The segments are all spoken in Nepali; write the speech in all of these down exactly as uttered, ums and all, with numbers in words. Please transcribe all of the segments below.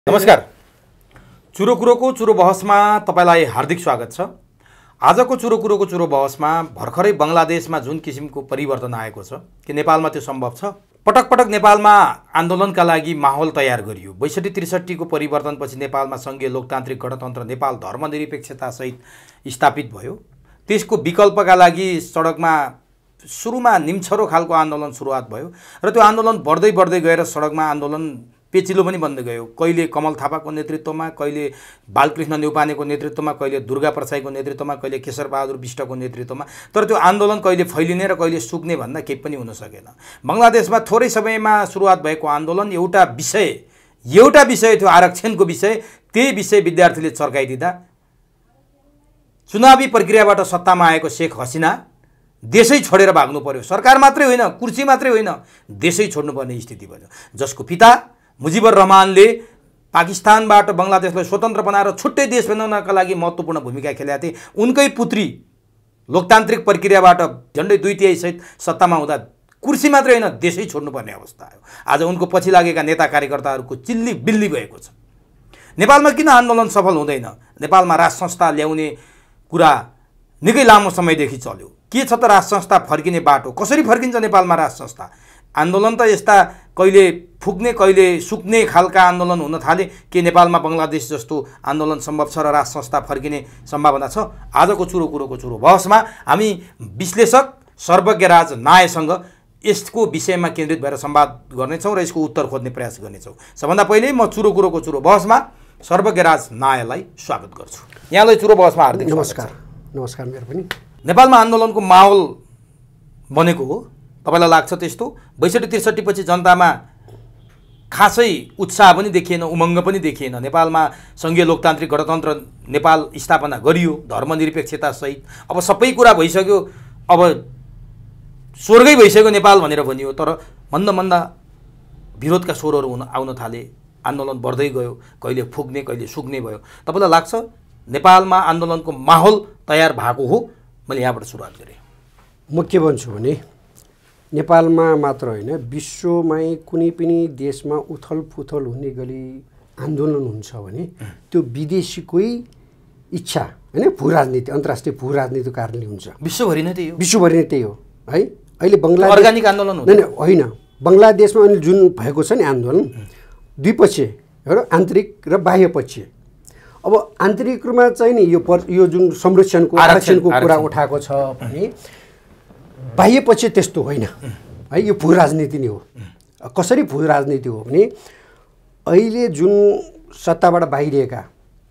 नमस्कार। चुरो कुरोको चुरो बहसमा तपाईलाई हार्दिक स्वागत छ। आजको चुरो कुरोको चुरो बहसमा भर्खरै बङ्गलादेशमा जुन किसिमको परिवर्तन आएको छ कि नेपालमा त्यो सम्भव छ। पटक पटक नेपालमा आन्दोलनका लागि माहौल तयार गरियो। बैसठी त्रिसठी को परिवर्तनपछि नेपालमा सङ्घीय लोकतान्त्रिक गणतन्त्र नेपाल धर्मनिरपेक्षता स्थापित भयो। त्यसको विकल्पका लागि सडकमा सुरुमा निम्छरो खालको आन्दोलन सुरुवात भयो र त्यो आन्दोलन बढ्दै बढ्दै गएर सडकमा आन्दोलन पेचिलो पनि बन्दै गयो। कहिले कमल थापाको नेतृत्वमा, कहिले बालकृष्ण न्यौपानेको नेतृत्वमा, कहिले दुर्गा प्रसाईको नेतृत्वमा, कहिले केशरबहादुर विष्टको नेतृत्वमा। तर त्यो आन्दोलन कहिले फैलिने र कहिले सुक्ने भन्दा केही पनि हुन सकेन। बङ्गलादेशमा थोरै समयमा सुरुवात भएको आन्दोलन एउटा विषय एउटा विषय थियो, आरक्षणको विषय। त्यही विषय विद्यार्थीले चर्काइदिँदा चुनावी प्रक्रियाबाट सत्तामा आएको शेख हसिना देशै छोडेर भाग्नु पर्यो। सरकार मात्रै होइन, कुर्सी मात्रै होइन, देशै छोड्नुपर्ने स्थिति भयो। जसको पिता मुजिबुर रहमानले पाकिस्तानबाट बङ्गलादेशलाई स्वतन्त्र बनाएर छुट्टै देश बनाउनका लागि महत्त्वपूर्ण भूमिका खेलेका थिए। उनकै पुत्री लोकतान्त्रिक प्रक्रियाबाट झन्डै दुई तिहाई सहित सत्तामा हुँदा कुर्सी मात्रै होइन, देशै छोड्नुपर्ने अवस्था आयो। आज उनको पछि लागेका नेता कार्यकर्ताहरूको चिल्ली बिल्ली भएको छ। नेपालमा किन आन्दोलन सफल हुँदैन? नेपालमा राज संस्था ल्याउने कुरा निकै लामो समयदेखि चल्यो। के छ त राज संस्था फर्किने बाटो? कसरी फर्किन्छ नेपालमा राज संस्था? आन्दोलन त यस्ता कहिले फुक्ने कहिले सुक्ने खालका आन्दोलन हुन थाले। के नेपालमा बङ्गलादेश जस्तो आन्दोलन सम्भव छ र राज संस्था फर्किने सम्भावना छ? आजको चुरो कुरोको चुरो बहसमा हामी विश्लेषक सर्वज्ञराज नायसँग यसको विषयमा केन्द्रित भएर संवाद गर्नेछौँ र यसको उत्तर खोज्ने प्रयास गर्नेछौँ। सबभन्दा पहिले म चुरो कुरोको चुरो बहसमा सर्वज्ञराज नायलाई स्वागत गर्छु। यहाँलाई चुरो बहसमा हार्दिक नमस्कार। नमस्कार। मेरो पनि नेपालमा आन्दोलनको माहौल बनेको हो, तपाईलाई लाग्छ त्यस्तो? बैसठी त्रिसठी पछि जनतामा खासै उत्साह पनि देखिएन, उमङ्ग पनि देखिएन। नेपालमा सङ्घीय लोकतान्त्रिक गणतन्त्र नेपाल स्थापना गरियो धर्मनिरपेक्षता सहित। अब सबै कुरा भइसक्यो, अब स्वर्गै भइसक्यो नेपाल भनेर भनियो। तर मन्दा मन्दा विरोधका स्वरहरू हुन आउन थाले। आन्दोलन बढ्दै गयो, कहिले फुक्ने कहिले सुक्ने भयो। तपाईँलाई लाग्छ नेपालमा आन्दोलनको माहौल तयार भएको हो? मैले यहाँबाट सुरुवात गरेँ। म के भन्छु भने नेपालमा मात्र होइन, विश्वमै कुनै पनि देशमा उथल पुथल हुने गरी आन्दोलन हुन्छ भने त्यो विदेशीकै इच्छा होइन, भू राजनीति, अन्तर्राष्ट्रिय भू राजनीतिको कारणले हुन्छ। विश्वभरि नै त्यही हो। विश्वभरि नै त्यही हो है। अहिले बङ्गलादेश अर्गानिक आन्दोलन होइन, बङ्गलादेशमा अहिले जुन भएको छ नि आन्दोलन, द्विपक्षीय एउटा आन्तरिक र बाह्य पक्षीय। अब आन्तरिकमा चाहिँ नि यो पर यो जुन संरक्षणको आरक्षणको कुरा उठाएको छ भने बाह्य पक्ष त्यस्तो होइन है। यो भू राजनीति नै हो। कसरी भू राजनीति हो भने अहिले जुन सत्ताबाट बाहिरिएका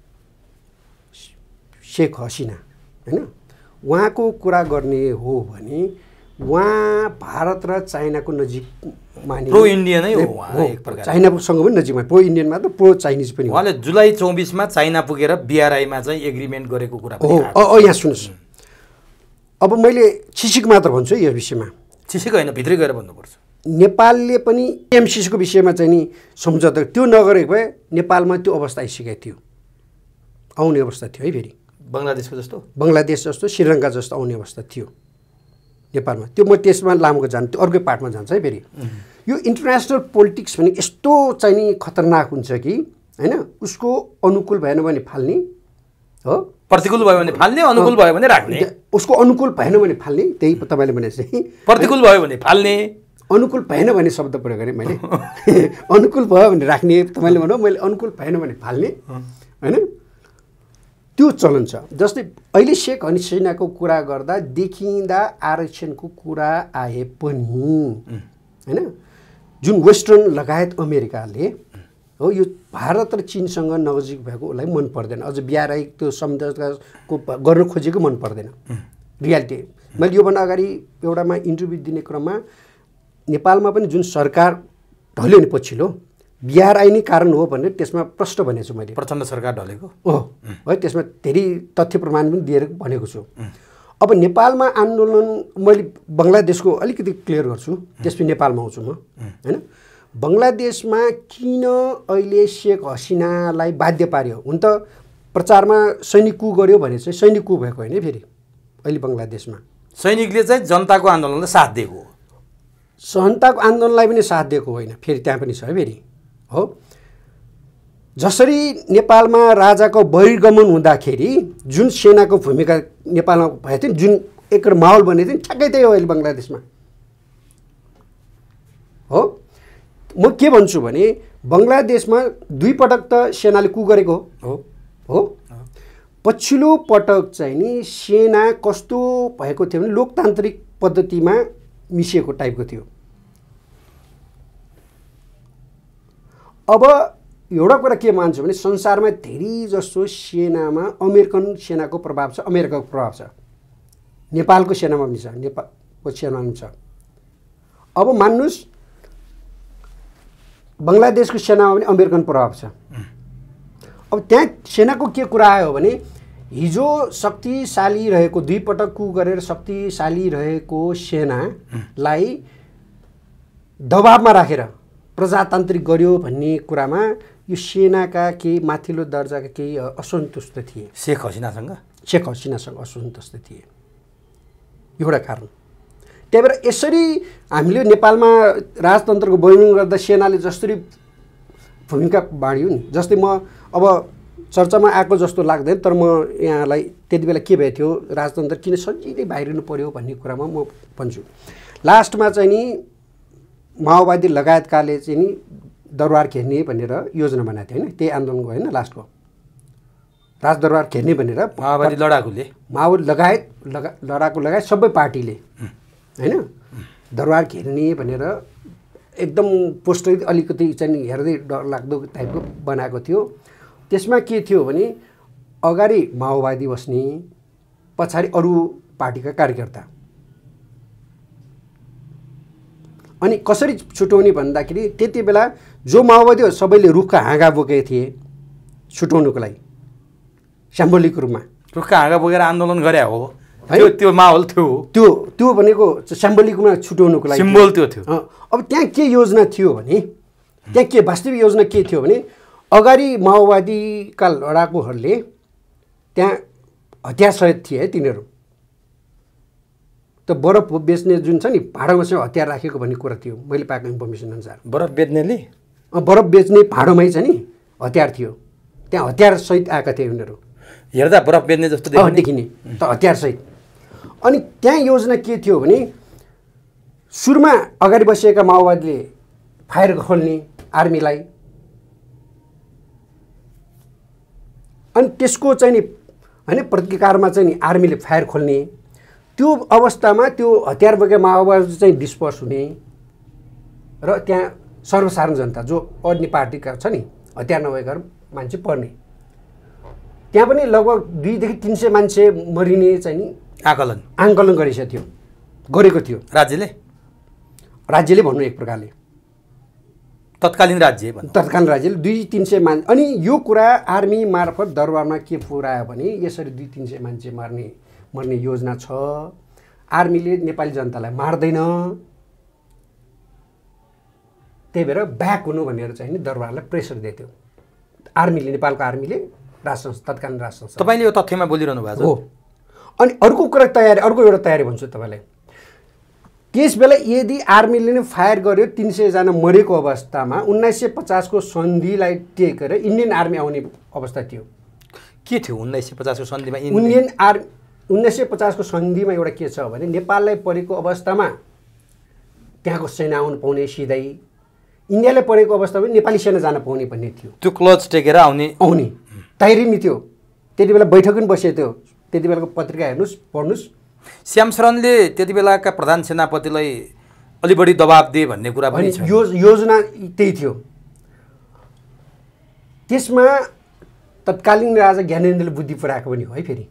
शेख हसिना होइन, उहाँको कुरा गर्ने हो भने उहाँ भारत र चाइनाको नजिक मानिने प्रो इन्डियन नै हो। एक प्रकार चाइनासँग पनि नजिकमा, प्रो इन्डियनमा त प्रो चाइनिज पनि हो। उहाँले जुलाई चौबिसमा चाइना पुगेर बिआरआईमा चाहिँ एग्रिमेन्ट गरेको कुरा हो। अ यहाँ सुन्नुहोस्, अब मैले छिसिक मात्र भन्छु यस विषयमा। छिसिक होइन, भित्रै गएर भन्नुपर्छ। नेपालले पनि एमसिसीको विषयमा चाहिँ नि सम्झौता त्यो नगरेको भए नेपालमा त्यो अवस्था आइसकेको थियो, आउने अवस्था थियो है। फेरि बङ्गलादेशको जस्तो बङ्गलादेश जस्तो श्रीलङ्का जस्तो आउने अवस्था थियो नेपालमा। त्यो म त्यसमा लामो जान्छु, त्यो अर्कै पार्टमा जान्छ है। फेरि यो इन्टरनेसनल पोलिटिक्स भने यस्तो चाहिँ नि खतरनाक हुन्छ कि होइन, उसको अनुकूल भएन भने फाल्ने हो, प्रतिकूल भयो भने फाल्ने, अनुकूल भयो भने राख्ने। उसको अनुकूल भएन भने फाल्ने, त्यही तपाईँले भने चाहिँ प्रतिकूल भयो भने फाल्ने, अनुकूल भएन भने शब्द प्रयोग गरेँ मैले। अनुकूल भयो भने राख्ने, तपाईँले भन्नु, मैले अनुकूल भएन भने फाल्ने होइन, त्यो चलन छ। जस्तै अहिले शेख हसिनाको कुरा गर्दा देखिँदा आरक्षणको कुरा आए पनि होइन, जुन वेस्टर्न लगायत अमेरिकाले हो यो भारत र चीनसँग नजिक भएको उसलाई मन पर्दैन। अझ बिआरआई त्यो सम्झौताको गर्न खोजेको मन पर्दैन रियालिटी। मैले योभन्दा अगाडि एउटामा इन्टरभ्यू दिने क्रममा नेपालमा पनि जुन सरकार ढल्यो नि पछिल्लो, बिआरआई नै कारण हो भनेर त्यसमा प्रश्न भनेको छु मैले। प्रचण्ड सरकार ढलेको हो है, त्यसमा धेरै तथ्य प्रमाण पनि दिएर भनेको छु। अब नेपालमा आन्दोलन मैले बङ्गलादेशको अलिकति क्लियर गर्छु, त्यसपछि नेपालमा आउँछु म होइन। बङ्गलादेशमा किन अहिले शेख हसिनालाई बाध्य पार्यो? हुन त प्रचारमा सैनिक कु गर्यो भने चाहिँ सैनिक कु भएको होइन। फेरि अहिले बङ्गलादेशमा सैनिकले चाहिँ जनताको आन्दोलनलाई साथ दिएको हो, जनताको आन्दोलनलाई पनि साथ दिएको होइन। फेरि त्यहाँ पनि छ है। फेरि हो जसरी नेपालमा राजाको बहिर्गमन हुँदाखेरि जुन सेनाको भूमिका नेपालमा भएको थियो जुन एक माहौल बनेको थियो ठ्याक्कै त्यही हो अहिले बङ्गलादेशमा हो। म के भन्छु भने बङ्गलादेशमा दुई पटक त सेनाले कु गरेको हो हो पछिल्लो पटक चाहिँ नि सेना कस्तो भएको थियो भने लोकतान्त्रिक पद्धतिमा मिसिएको टाइपको थियो। अब एउटा कुरा के मान्छु भने संसारमा धेरै जसो सेनामा अमेरिकन सेनाको प्रभाव छ, अमेरिकाको प्रभाव छ, नेपालको सेनामा पनि छ, नेपालको सेनामा पनि छ। अब मान्नुहोस् बङ्गलादेशको सेनामा पनि अमेरिकन प्रभाव छ। अब त्यहाँ सेनाको के कुरा आयो भने हिजो शक्तिशाली रहेको दुई पटक कु गरेर शक्तिशाली रहेको सेनालाई दबावमा राखेर प्रजातान्त्रिक गर्यो भन्ने कुरामा यो सेनाका केही माथिल्लो दर्जाका केही असन्तुष्ट थिए। शेख हसिनासँग शेख हसिनासँग असन्तुष्ट थिए, एउटा कारण। त्यही भएर यसरी हामीले नेपालमा राजतन्त्रको वर्णन गर्दा सेनाले जसरी भूमिका बाँड्यो नि, जस्तै म अब चर्चामा आएको जस्तो लाग्दैन, तर म यहाँलाई त्यति बेला के भएको थियो राजतन्त्र किन सजिलै बाहिरिनु पर्यो भन्ने कुरामा म भन्छु। लास्टमा चाहिँ नि माओवादी लगायतकाले चाहिँ नि दरबार घेर्ने भनेर योजना बनाएको थियो होइन, त्यही आन्दोलन गयो होइन लास्टको राजदरबार घेर्ने भनेर माओवादी लडाकुले माओवादी लगायत लगा लडाकु लगायत सबै पार्टीले होइन दरबार घेर्ने भनेर एकदम पोस्टर अलिकति चाहिँ हेर्दै डरलाग्दो टाइपको बनाएको थियो। त्यसमा के थियो भने अगाडि माओवादी बस्ने, पछाडि अरू पार्टीका कार्यकर्ता। अनि कसरी छुटाउने भन्दाखेरि त्यति बेला जो माओवादी हो सबैले रुखका हाँगा बोकेको थिए छुटाउनुको लागि सिम्बोलिक रूपमा। रुखका हाँगा बोकेर आन्दोलन गरे हो त्यो त्यो माहौल थियो, त्यो त्यो भनेको सिम्बोलिक रूपमा छुटाउनुको लागि सिम्बोल त्यो थियो। अब त्यहाँ के योजना थियो भने त्यहाँ के वास्तविक योजना के थियो भने अगाडि माओवादीका लडाकुहरूले त्यहाँ हतियार सहित थिए है तिनीहरू, त बरफ बेच्ने जुन छ नि भाँडोमा चाहिँ हतियार राखेको भन्ने कुरा थियो मैले पाएको इन्फर्मेसन अनुसार। बरफ बेच्नेले बरफ बेच्ने भाँडोमै छ नि हतियार थियो, त्यहाँ हतियार सहित आएका थिए उनीहरू। हेर्दा बरफ बेच्ने जस्तो देखिने त हतियार सहित। अनि त्यहाँ योजना के थियो भने सुरुमा अगाडि बसेका माओवादीले फायर खोल्ने आर्मीलाई, अनि त्यसको चाहिँ नि होइन प्रतिकारमा चाहिँ नि आर्मीले फायर खोल्ने, त्यो अवस्थामा त्यो हतियार बोकेका माओवादी चाहिँ डिस्पर्स हुने र त्यहाँ सर्वसाधारण जनता जो अन्य पार्टीका छ नि हतियार नभएका मान्छे पर्ने, त्यहाँ पनि लगभग दुईदेखि तिन सय मान्छे मरिने चाहिँ नि आकलन आङ्कलन गरिसकेको थियो गरेको थियो राज्यले राज्यले भन्नु एक प्रकारले तत्कालीन राज्य तत्कालीन राज्यले दुई तिन सय मान्छे। अनि यो कुरा आर्मी मार्फत दरबारमा के पुऱ्यायो भने यसरी दुई तिन सय मान्छे मार्ने मर्ने योजना छ, आर्मीले नेपाली जनतालाई मार्दैन, त्यही भएर ब्याक हुनु भनेर चाहिँ नि दरबारलाई प्रेसर दिएको थियो आर्मीले, नेपालको आर्मीले राष्ट्र तत्कालीन राष्ट्र। तपाईँले यो तथ्यमा बोलिरहनु भएको हो। अनि अर्को कुरा तयारी, अर्को एउटा तयारी भन्छु तपाईँलाई, त्यस बेला यदि आर्मीले नै फायर गर्यो तिन सयजना मरेको अवस्थामा उन्नाइस सय पचासको सन्धिलाई टेकेर इन्डियन आर्मी आउने अवस्था थियो। के थियो उन्नाइस सय पचासको सन्धिमा? इन्डियन आर्मी उन्नाइस सय पचासको सन्धिमा एउटा के छ भने नेपाललाई परेको अवस्थामा त्यहाँको सेना आउनु पाउने सिधै, इन्डियालाई परेको अवस्थामा नेपाली सेना जान पाउने भन्ने थियो। त्यो क्लच टेकेर आउने आउने तयारी नि थियो। त्यति बेला बैठक पनि बसेको थियो, त्यति बेलाको पत्रिका हेर्नुहोस् पढ्नुहोस्। श्यामशरणले त्यति बेलाका प्रधान सेनापतिलाई अलि बढी दबाब दिए भन्ने कुरा पनि छ। यो योजना त्यही थियो। त्यसमा तत्कालीन राजा ज्ञानेन्द्रले बुद्धि पुऱ्याएको पनि हो है। फेरि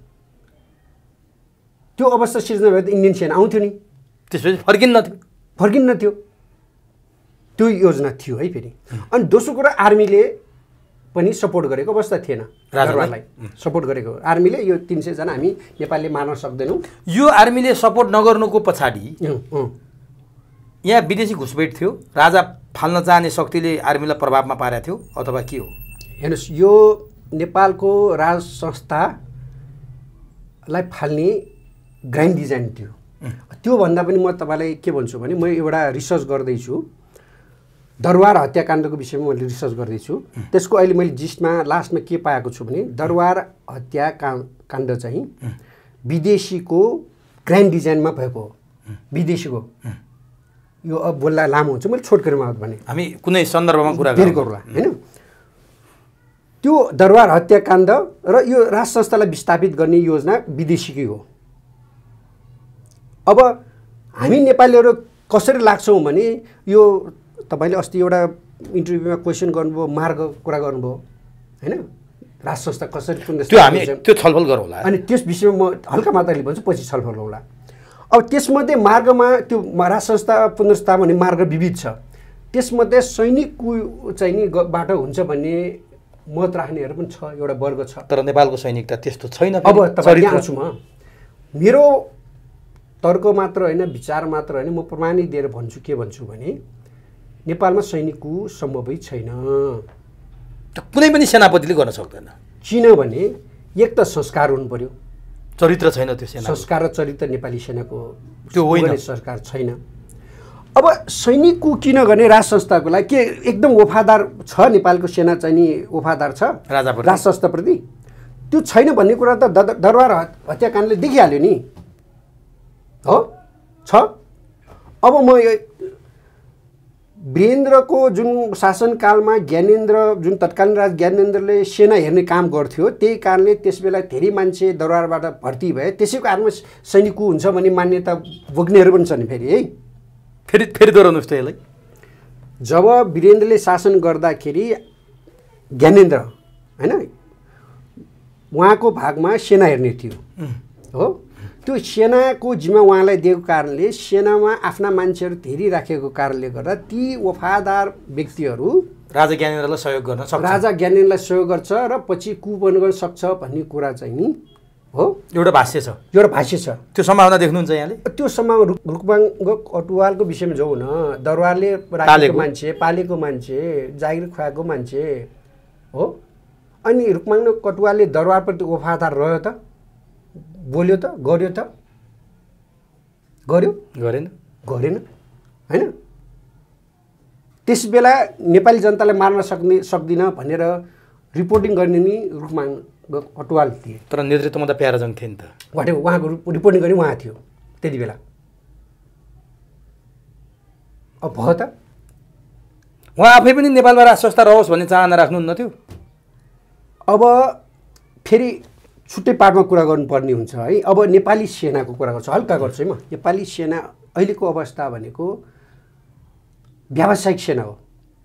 त्यो अवस्था सिर्जना भए त इन्डियन सेना आउँथ्यो नि, त्यसपछि फर्किन्न थियो फर्किन्न थियो त्यो योजना थियो है फेरि। अनि दोस्रो कुरा आर्मीले पनि सपोर्ट गरेको अवस्था थिएन, दरबारलाई सपोर्ट गरेको आर्मीले यो तिन सयजना हामी नेपालले मार्न सक्दैनौँ। यो आर्मीले सपोर्ट नगर्नुको पछाडि यहाँ विदेशी घुसपैठ थियो, राजा फाल्न चाहने शक्तिले आर्मीलाई प्रभावमा पारेको थियो अथवा के हो? हेर्नुहोस्, यो नेपालको राज संस्थालाई फाल्ने ग्रान्ड डिजाइन थियो। त्योभन्दा पनि म तपाईँलाई के भन्छु भने म एउटा रिसर्च गर्दैछु, दरबार हत्याकाण्डको विषयमा मैले रिसर्च गर्दैछु। त्यसको अहिले मैले जिस्टमा लास्टमा के पाएको छु भने दरबार हत्याका काण्ड चाहिँ विदेशीको ग्रान्ड डिजाइनमा भएको हो। विदेशीको यो अब बोल्दा लामो हुन्छ, मैले छोटकरीमा भने हामी कुनै सन्दर्भमा कुरा गरौँला हैन। त्यो दरबार हत्याकाण्ड र यो राज संस्थालाई विस्थापित गर्ने योजना विदेशीकै हो। अब हामी नेपालीहरू कसरी लाग्छौँ भने यो तपाईँले अस्ति एउटा इन्टरभ्यूमा क्वेसन गर्नुभयो, मार्ग कुरा गर्नुभयो हैन, राज संस्था कसरी कुन त्यो हामी त्यो छलफल गरौँला। अनि त्यस विषयमा म हल्का मात्राले भन्छु, पछि छलफल गरौँला। अब त्यसमध्ये मार्गमा त्यो राज संस्था पुनर्स्थापना भन्ने मार्ग विविध छ। त्यसमध्ये सैनिकको चाहिँ नि बाटो हुन्छ भन्ने मत राख्नेहरू पनि छ, एउटा वर्ग छ। तर नेपालको सैनिक त त्यस्तो छैन। अब तपाईँ आउँछु म, मेरो तर्क मात्र होइन, विचार मात्र होइन, म प्रमाणित दिएर भन्छु। के भन्छु भने नेपालमा सैनिकको सम्भवै छैन। कुनै पनि सेनापतिले गर्न सक्दैन। किनभने एक त संस्कार हुनु पर्यो, चरित्र छैन। त्यो सेना संस्कार र चरित्र नेपाली सेनाको त्यो होइन, संस्कार छैन। अब सैनिकको किन गर्ने राज संस्थाको लागि के एकदम वफादार छ नेपालको सेना चाहिँ नि वफादार छ राजाप्रति, राज संस्थाप्रति? त्यो छैन भन्ने कुरा त दरबार हत्याकाण्डले देखिहाल्यो नि, हो छ। अब म वीरेन्द्रको जुन शासनकालमा ज्ञानेन्द्र जुन तत्कालीन राज ज्ञानेन्द्रले सेना हेर्ने काम गर्थ्यो, त्यही कारणले त्यसबेला धेरै मान्छे दरबारबाट भर्ती भए। त्यसैको आधारमा सैनिकको हुन्छ भन्ने मान्यता बोक्नेहरू पनि छन्। फेरि है फेरि फेरि दोहोऱ्याउनुहोस् त यसलाई। जब वीरेन्द्रले शासन गर्दाखेरि ज्ञानेन्द्र होइन उहाँको भागमा सेना हेर्ने थियो, हो। त्यो सेनाको जिम्मा उहाँलाई दिएको कारणले सेनामा आफ्ना मान्छेहरू धेरै राखेको कारणले गर्दा ती वफादार व्यक्तिहरू राजा ज्ञानेन्द्रलाई सहयोग गर्न सक्छ, राजा ज्ञानेन्द्रलाई सहयोग गर्छ र पछि कु पनि गर्न सक्छ भन्ने कुरा चाहिँ नि हो। एउटा भाष्य छ, एउटा भाष्य छ। त्यो सम्भावना देख्नुहुन्छ यहाँले? त्यो सम्भावना रुकबाङ अटुवालको विषयमा जाउँ न। दरबारले राखेको मान्छे, पालेको मान्छे, जागिर खुवाएको मान्छे हो। अनि रुकबाङ कटुवालले दरबारप्रति वफादार रह्यो त, बोल्यो त, गर्यो त, गर्यो गरेन गरेन होइन। त्यस बेला नेपाली जनतालाई मार्न सक्ने सक्दिनँ भनेर रिपोर्टिङ गर्ने नि रुकबाङ अटुवाल थिए। तर नेतृत्वमा त प्याराजङ थिए नि त। वाटे उहाँको रिपोर्टिङ गर्ने उहाँ थियो त्यति बेला। अब भयो त, उहाँ आफै पनि नेपालमा राज संस्था रहोस् भन्ने चाहना राख्नुहुन्न थियो। अब फेरि छुट्टै पार्टमा कुरा गर्नुपर्ने हुन्छ है। अब नेपाली सेनाको कुरा गर्छु, हल्का गर्छु है म। नेपाली सेना अहिलेको अवस्था भनेको व्यावसायिक सेना हो।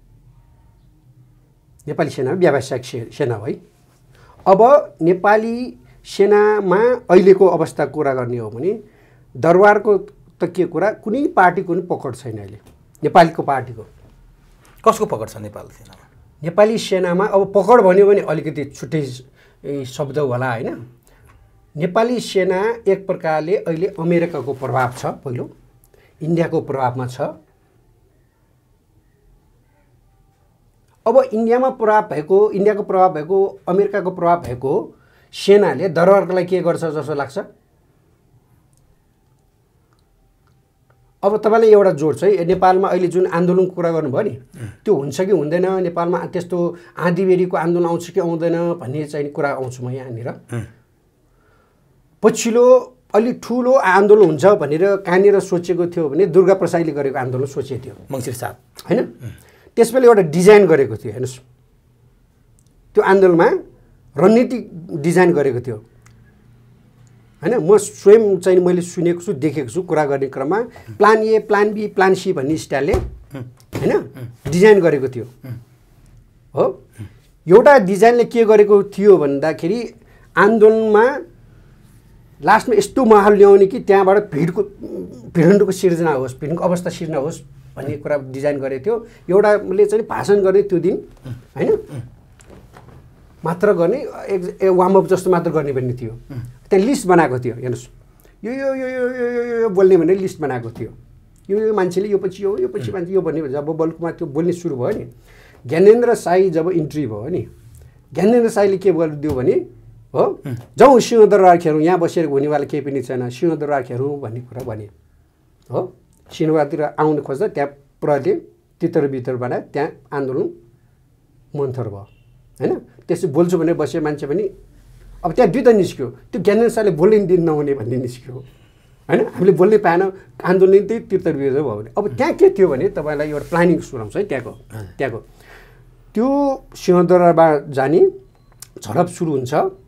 नेपाली सेना व्यावसायिक सेना हो है। अब नेपाली सेनामा अहिलेको अवस्था कुरा गर्ने हो भने दरबारको त के कुरा, कुनै पार्टीको पनि पकड छैन अहिले नेपालीको पार्टीको। कसको पकड छ नेपाली सेनामा? नेपाली सेनामा अब पकड भन्यो भने अलिकति छुट्टै शब्द होला होइन। नेपाली सेना एक प्रकारले अहिले अमेरिकाको प्रभाव छ, पहिलो इन्डियाको प्रभावमा छ। अब इन्डियामा प्रभाव भएको, इन्डियाको प्रभाव भएको, अमेरिकाको प्रभाव भएको सेनाले दरबारको लागि के गर्छ जस्तो लाग्छ? अब तपाईँले एउटा जोड्छ है, नेपालमा अहिले जुन आन्दोलनको कुरा गर्नुभयो नि, त्यो हुन्छ कि हुँदैन, नेपालमा त्यस्तो आँधीबेहरीको आन्दोलन आउँछ कि आउँदैन भन्ने चाहिँ कुरा आउँछु म यहाँनिर। पछिल्लो अलि ठुलो आन्दोलन हुन्छ भनेर कहाँनिर सोचेको थियो भने दुर्गा प्रसाईले गरेको आन्दोलन सोचेको थियो, मङ्सिर साहब होइन। त्यसबेला एउटा डिजाइन गरेको थियो, हेर्नुहोस्, त्यो आन्दोलनमा रणनीति डिजाइन गरेको थियो होइन। म स्वयं चाहिँ मैले सुनेको छु, देखेको छु कुरा गर्ने क्रममा। Plan A, plan B, plan C भन्ने स्टाइलले होइन डिजाइन गरेको थियो, हो। एउटा डिजाइनले के गरेको थियो भन्दाखेरि आन्दोलनमा लास्टमा यस्तो माहौल ल्याउने कि त्यहाँबाट भिडको भिडन्तको सिर्जना होस्, भिडको अवस्था सिर्जना होस् भन्ने कुरा डिजाइन गरेको थियो। एउटाले चाहिँ भाषण गर्ने त्यो दिन होइन, मात्र गर्ने एक वार्मअप जस्तो मात्र गर्ने भन्ने थियो। त्यहाँ लिस्ट बनाएको थियो, हेर्नुहोस्, यो यो यो यो यो यो बोल्ने भनेर लिस्ट बनाएको थियो। यो यो मान्छेले यो पछि यो यो पछि मान्छे यो भन्ने जब बल्कुमा त्यो बोल्ने सुरु भयो नि, ज्ञानेन्द्र साई जब इन्ट्री भयो नि, ज्ञानेन्द्र साईले के गरिदियो भने हो, जाउँ सिंहदरबार खेरौँ, यहाँ बसेर हुनेवाला केही पनि छैन, सिंहदरबार खेरौँ भन्ने कुरा भने हो। सिंहदरबारतिर आउनु खोज्दा त्यहाँ प्रहरीले तितर बितरबाट त्यहाँ आन्दोलन मन्थर भयो होइन। त्यसो बोल्छु भने बसे मान्छे पनि अब त्यहाँ दुईवटा निस्क्यो, त्यो ज्ञानेन्द्र सरले बोल्ने दिन नहुने भन्ने निस्क्यो होइन। हामीले बोल्नै पाएन, आन्दोलन त्यही तितर बितर भयो भने अब त्यहाँ के थियो भने तपाईँलाई एउटा प्लानिङ सुनाउँछ है। त्यहाँको त्यहाँको त्यो सिंहदरबार जाने झडप सुरु हुन्छ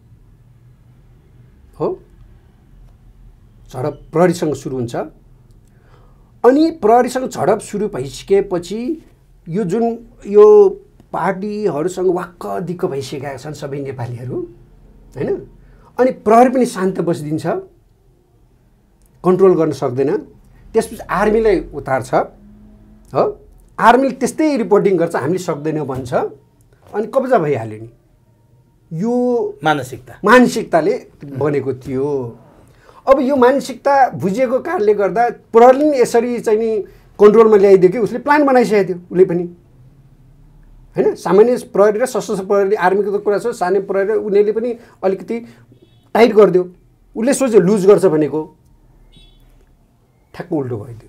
हो, झडप प्रहरीसँग सुरु हुन्छ। अनि प्रहरीसँग झडप सुरु भइसकेपछि यो जुन यो पार्टीहरूसँग वाक्क दिक्क भइसकेका छन् सबै नेपालीहरू होइन। अनि प्रहरी पनि शान्त बसिदिन्छ, कन्ट्रोल गर्न सक्दैन। त्यसपछि आर्मीलाई उतार्छ हो, आर्मीले त्यस्तै रिपोर्टिङ गर्छ, हामीले सक्दैनौँ भन्छ, अनि कब्जा भइहाल्यो नि। यो मानसिकता मानसिकताले बनेको थियो। अब यो मानसिकता बुझेको कारणले गर्दा प्रहरीले यसरी चाहिँ नि कन्ट्रोलमा ल्याइदियो कि उसले प्लान बनाइसकेको थियो उसले पनि होइन। सामान्य प्रहरी र सशस्त्र प्रहरी आर्मीको त कुरा छ, सानो प्रहरी उनीहरूले पनि अलिकति टाइट गरिदियो। उसले सोच्यो लुज गर्छ भनेको, ठ्याक्क उल्टो भइदियो।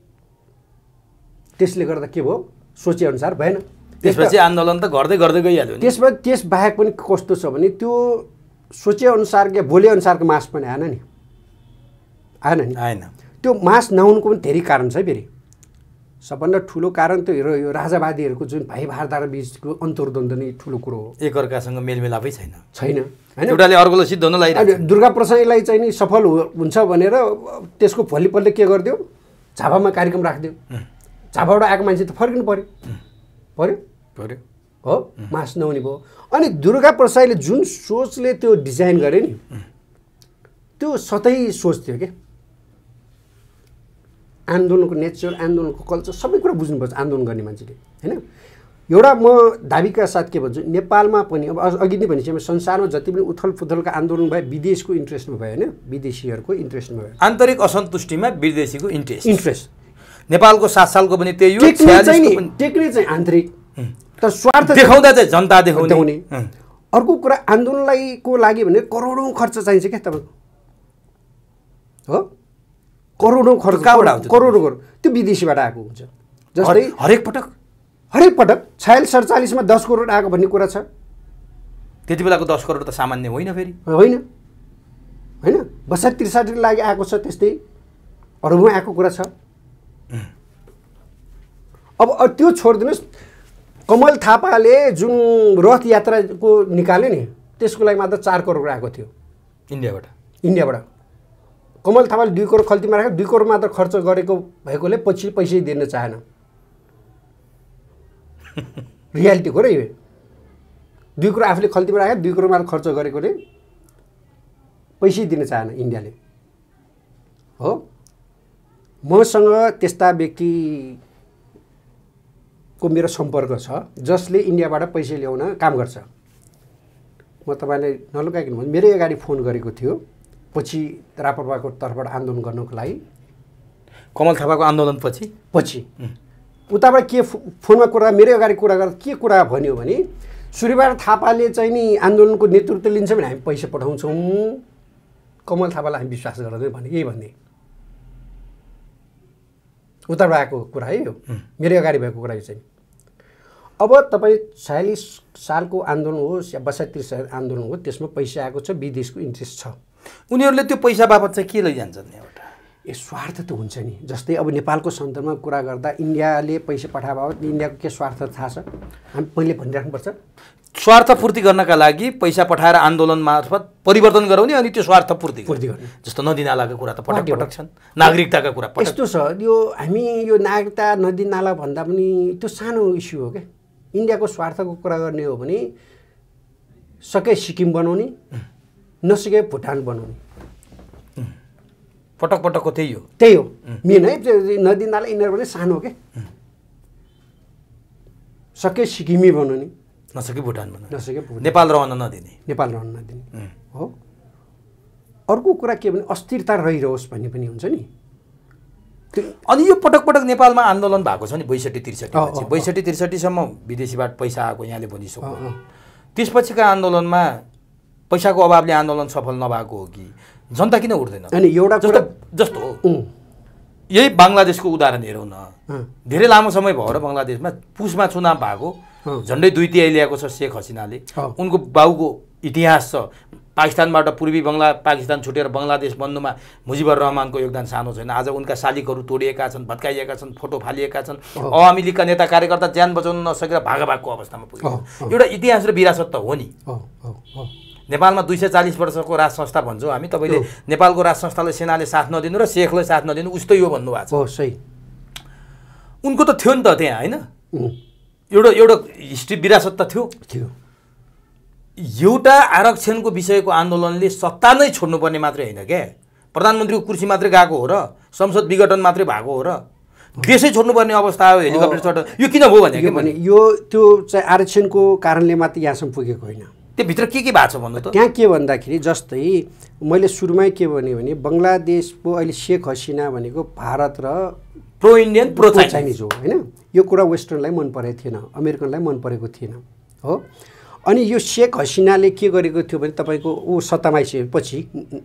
त्यसले गर्दा के भयो, सोचेअनुसार भएन। त्यसपछि आन्दोलन त गर्दै गर्दै गइहाल्यो। त्यसमा त्यस बाहेक पनि कस्तो छ भने त्यो सोचेअनुसार या बोलेअनुसारको मास पनि आएन नि, आएन नि आएन। त्यो मास नहुनुको पनि धेरै कारण छ फेरि। सबभन्दा ठुलो कारण त यो राजावादीहरूको जुन भाइ भारदार बिचको अन्तर्द्वन्द नै ठुलो कुरो हो। एकअर्कासँग मेलमिलापै छैन छैन होइन। एउटाले अर्कोलाई सिद्धाउन लागिरहेको। दुर्गा प्रसाईलाई चाहिँ नि सफल हुन्छ भनेर त्यसको भोलिपल्ट के गरिदियो, झापामा कार्यक्रम राखिदियो। झापाबाट आएको मान्छे त फर्किनु पर्यो पर्यो पर्यो हो, मास नहुने भयो। अनि दुर्गा प्रसाईले जुन सोचले त्यो डिजाइन गरे नि, त्यो सतै सोच थियो क्या। आन्दोलनको नेचर, आन्दोलनको कल्चर सबै कुरा बुझ्नुपर्छ आन्दोलन गर्ने मान्छेले होइन। एउटा म दाबीका साथ के भन्छु, नेपालमा पनि अब अघि नै भनिसकेँ, संसारमा जति पनि उथल पुथलका आन्दोलन भयो विदेशको इन्ट्रेस्टमा भयो होइन, विदेशीहरूको इन्ट्रेस्टमा भयो। आन्तरिक असन्तुष्टिमा विदेशीको इन्ट्रेस्ट इन्ट्रेस्ट नेपालको सात सालको पनि त्यही हो। टेक्ने चाहिँ आन्तरिक, तर स्वार्थ देखाउँदा चाहिँ जनता देखाउने। अर्को कुरा आन्दोलनलाई को लागि भने करोडौँ खर्च चाहिन्छ क्या तपाईँको हो, करोडौँ खर्च कहाँबाट आउँछ? करोडौँ करोड त्यो विदेशीबाट आएको हुन्छ। जस्तै हरेक पटक हरेक पटक छयालिस सडचालिसमा दस करोड आएको भन्ने कुरा छ। त्यति बेलाको दस करोड त सामान्य होइन फेरि, होइन होइन बसा त्रिसाठी लागि आएको छ, त्यस्तै अरूमा आएको कुरा छ। अब त्यो छोडिदिनुहोस्, कमल थापाले जुन रथ यात्राको निकाल्यो नि त्यसको लागि मात्र चार करोड आएको थियो इन्डियाबाट। इन्डियाबाट कमल थापाले दुई करोड खल्तीमा राखेको, दुई करोड मात्र खर्च गरेको भएकोले पछि पैसै दिन चाहेन। रियालिटी हो र यो, दुई करोड आफूले खल्तीमा राखेको, दुई करोड मात्र खर्च गरेकोले पैसै दिन चाहेन इन्डियाले हो। मसँग त्यस्ता व्यक्तिको मेरो सम्पर्क छ जसले इन्डियाबाट पैसा ल्याउन काम गर्छ। म तपाईँलाई नलुकाइकन भन्छु, मेरै अगाडि फोन गरेको थियो पछि राप्रपाको तर्फबाट आन्दोलन गर्नको लागि। कमल थापाको आन्दोलन पछि पछि उताबाट के फोनमा कुरा, मेरै अगाडि कुरा गर्दा के कुरा भन्यो भने सूर्यबहादुर थापाले चाहिँ नि आन्दोलनको नेतृत्व लिन्छ भने हामी पैसा पठाउँछौँ, कमल थापालाई हामी विश्वास गर्दैन भने यही भन्ने। उताबाट आएको कुरा है यो, मेरै अगाडि भएको कुरा यो चाहिँ। अब तपाईँ छयालिस सालको आन्दोलन होस् या बसठी साल आन्दोलन हो, त्यसमा पैसा आएको छ, विदेशको इन्ट्रेस्ट छ। उनीहरूले त्यो पैसा बापत चाहिँ के लैजान्छन् एउटा? ए स्वार्थ त हुन्छ नि। जस्तै अब नेपालको सन्दर्भमा कुरा गर्दा इन्डियाले पैसा पठाए बाबत इन्डियाको के स्वार्थ थाहा छ, हामी पहिले भनिराख्नुपर्छ। स्वार्थ पूर्ति गर्नका लागि पैसा पठाएर आन्दोलन मार्फत परिवर्तन गराउने, अनि त्यो स्वार्थ पूर्ति पूर्ति गर्ने। जस्तो नदी नालाको कुरा त पटक पटक छन्, नागरिकताका कुरा पटक। यस्तो छ यो, हामी यो नागरिकता नदी नाला भन्दा पनि त्यो सानो इस्यु हो क्या। इन्डियाको स्वार्थको कुरा गर्ने हो भने सके सिक्किम बनाउने, नसके भुटान बनाउने, पटक पटकको त्यही हो त्यही हो मेन है। नदी नाला यिनीहरू पनि सानो हो क्या, सके सिक्किमै बनाउने, नसके भुटान बनाउने, नसके नेपाल रहन नदिने, नेपाल रहन नदिने हो। अर्को कुरा के भने अस्थिरता रहिरहोस् भन्ने पनि हुन्छ नि। अनि यो पटक पटक नेपालमा आन्दोलन भएको छ नि बैसठी त्रिसठी बैसठी त्रिसठीसम्म विदेशीबाट पैसा आएको यहाँले भनिसक्यो। त्यसपछिका आन्दोलनमा पैसाको अभावले आन्दोलन सफल नभएको हो कि जनता किन उठ्दैन? अनि एउटा कुरा जस्तो हो यही बङ्गलादेशको उदाहरण हेरौँ न। धेरै लामो समय भयो र बङ्गलादेशमा पुसमा चुनाव भएको, झन्डै दुई तिहाई ल्याएको छ शेख हसिनाले। उनको बाउको इतिहास छ। पाकिस्तानबाट पूर्वी बङ्गला पाकिस्तान छुटेर बङ्गलादेश बन्नुमा मुजिबुर रहमानको योगदान सानो छैन। आज उनका शालिगहरू तोडिएका छन्, भत्काइएका छन्, फोटो फालिएका छन्। अवामी लीगका नेता कार्यकर्ता ज्यान बचाउन नसकेर भागाभागको अवस्थामा पुग्यो। एउटा इतिहास र विरासत त हो नि। नेपालमा दुई सय चालिस वर्षको राज संस्था भन्छौँ हामी। तपाईँले नेपालको राज संस्थालाई सेनाले साथ नदिनु र शेखलाई साथ नदिनु उस्तै हो भन्नुभएको छ। सही। उनको त थियो नि त त्यहाँ, होइन? एउटा एउटा हिस्ट्री विरासत त थियो थियो एउटा आरक्षणको विषयको आन्दोलनले सत्ता नै छोड्नुपर्ने मात्रै होइन क्या, प्रधानमन्त्रीको कुर्सी मात्रै गएको हो र संसद विघटन मात्रै भएको हो र देशै छोड्नुपर्ने अवस्था आयो हेलिकप्टर चढ। यो किन भयो भने भने यो त्यो चाहिँ आरक्षणको कारणले मात्रै यहाँसम्म पुगेको होइन। त्योभित्र के के भएको छ भन्नु त? त्यहाँ के भन्दाखेरि जस्तै मैले सुरुमै के भने भने बङ्गलादेशको अहिले शेख हसिना भनेको भारत र प्रो इन्डियन प्रो चाइनिज हो, होइन? यो कुरा वेस्टर्नलाई मन परेको थिएन, अमेरिकनलाई मन परेको थिएन, हो? अनि यो शेख हसिनाले के गरेको थियो भने तपाईँको ऊ सत्तामा आइसकेपछि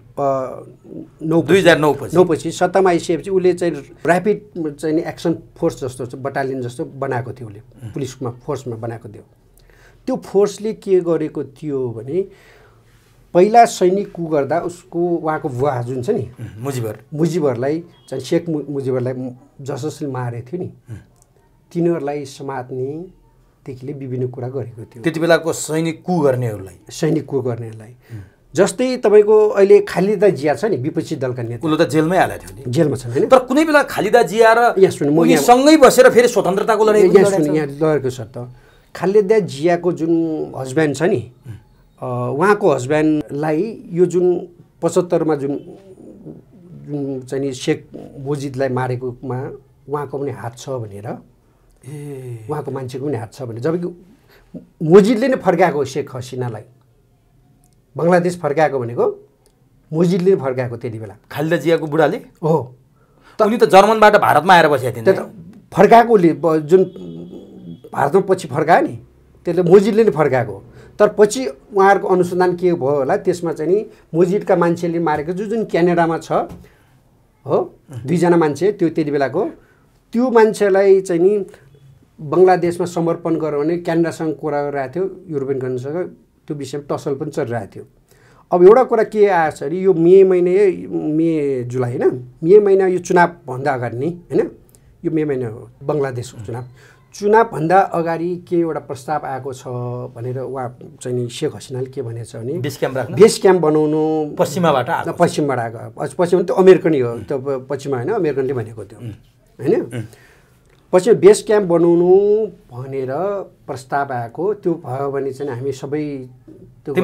नौ दुई हजार नौ पछि नौ पछि सत्तामा आइसकेपछि उसले चाहिँ ऱ्यापिड चाहिँ एक्सन फोर्स जस्तो बटालियन जस्तो बनाएको थियो, उसले पुलिसमा फोर्समा बनाएको थियो। त्यो फोर्सले के गरेको थियो भने पहिला सैनिक कु गर्दा उसको उहाँको बुवा जुन छ नि मुजिबर मुजिबरलाई चाहिँ शेख मुजिबरलाई जसजसले मारेको थियो नि तिनीहरूलाई समात्ने देखिले विभिन्न कुरा गरेको थियो। त्यति बेलाको सैनिक कु गर्नेहरूलाई सैनिक कु गर्नेहरूलाई जस्तै तपाईँको अहिले खालिदा जिया छ नि विपक्षी दलका नेता, उसले त जेलमै हालेको थियो नि, जेलमा छ होइन? तर कुनै बेला खालिदा जिया र यहाँ सुन्नु म यहाँ सँगै बसेर फेरि स्वतन्त्रताको लडाइँ यहाँ सुन्नु यहाँ लडेको छ त। खालिदा जियाको जुन हस्ब्यान्ड छ नि उहाँको हस्ब्यान्डलाई यो जुन पचहत्तरमा जुन जुन चाहिँ शेख मुजिदलाई मारेकोमा उहाँको पनि हात छ भनेर ए उहाँको मान्छेको पनि हात छ भने, जबकि मुजिदले नै फर्काएको शेख हसिनालाई बङ्गलादेश फर्काएको भनेको मुजिदले नै फर्काएको त्यति बेला खालिदा जियाको बुढाले हो। उनी त जर्मनबाट भारतमा आएर बसेका थिए। त्यो त फर्काएकोले जुन भारतमा पछि फर्कायो नि त्यसले मुजिदले नै फर्काएको, तर पछि उहाँहरूको अनुसन्धान के भयो होला त्यसमा चाहिँ नि मुजिदका मान्छेले मारेको जो जुन क्यानाडामा छ हो दुईजना मान्छे त्यो त्यति बेलाको त्यो मान्छेलाई चाहिँ नि बङ्गलादेशमा समर्पण गऱ्यो भने क्यानाडासँग कुरा गरिरहेको थियो, युरोपियन कन्ट्रीसँग त्यो विषयमा टसल पनि चलिरहेको थियो। अब एउटा कुरा के आएछ अरे यो मे महिना मे जुलाई होइन मे महिना यो चुनावभन्दा अगाडि नै होइन यो मे महिना हो बङ्गलादेशको चुनाव चुनावभन्दा अगाडि के एउटा प्रस्ताव आएको छ भनेर उहाँ चाहिँ नि शेख हसिनाले के भनेको छ भने बेस क्याम्प राख्नु बेस क्याम्प बनाउनु पश्चिमाबाट पश्चिमबाट आएको पश्चिम त्यो अमेरिकनै हो त्यो पश्चिमा होइन अमेरिकनले भनेको थियो होइन। पछि बेस क्याम्प बनाउनु भनेर प्रस्ताव आएको त्यो भयो भने चाहिँ हामी सबै त्यो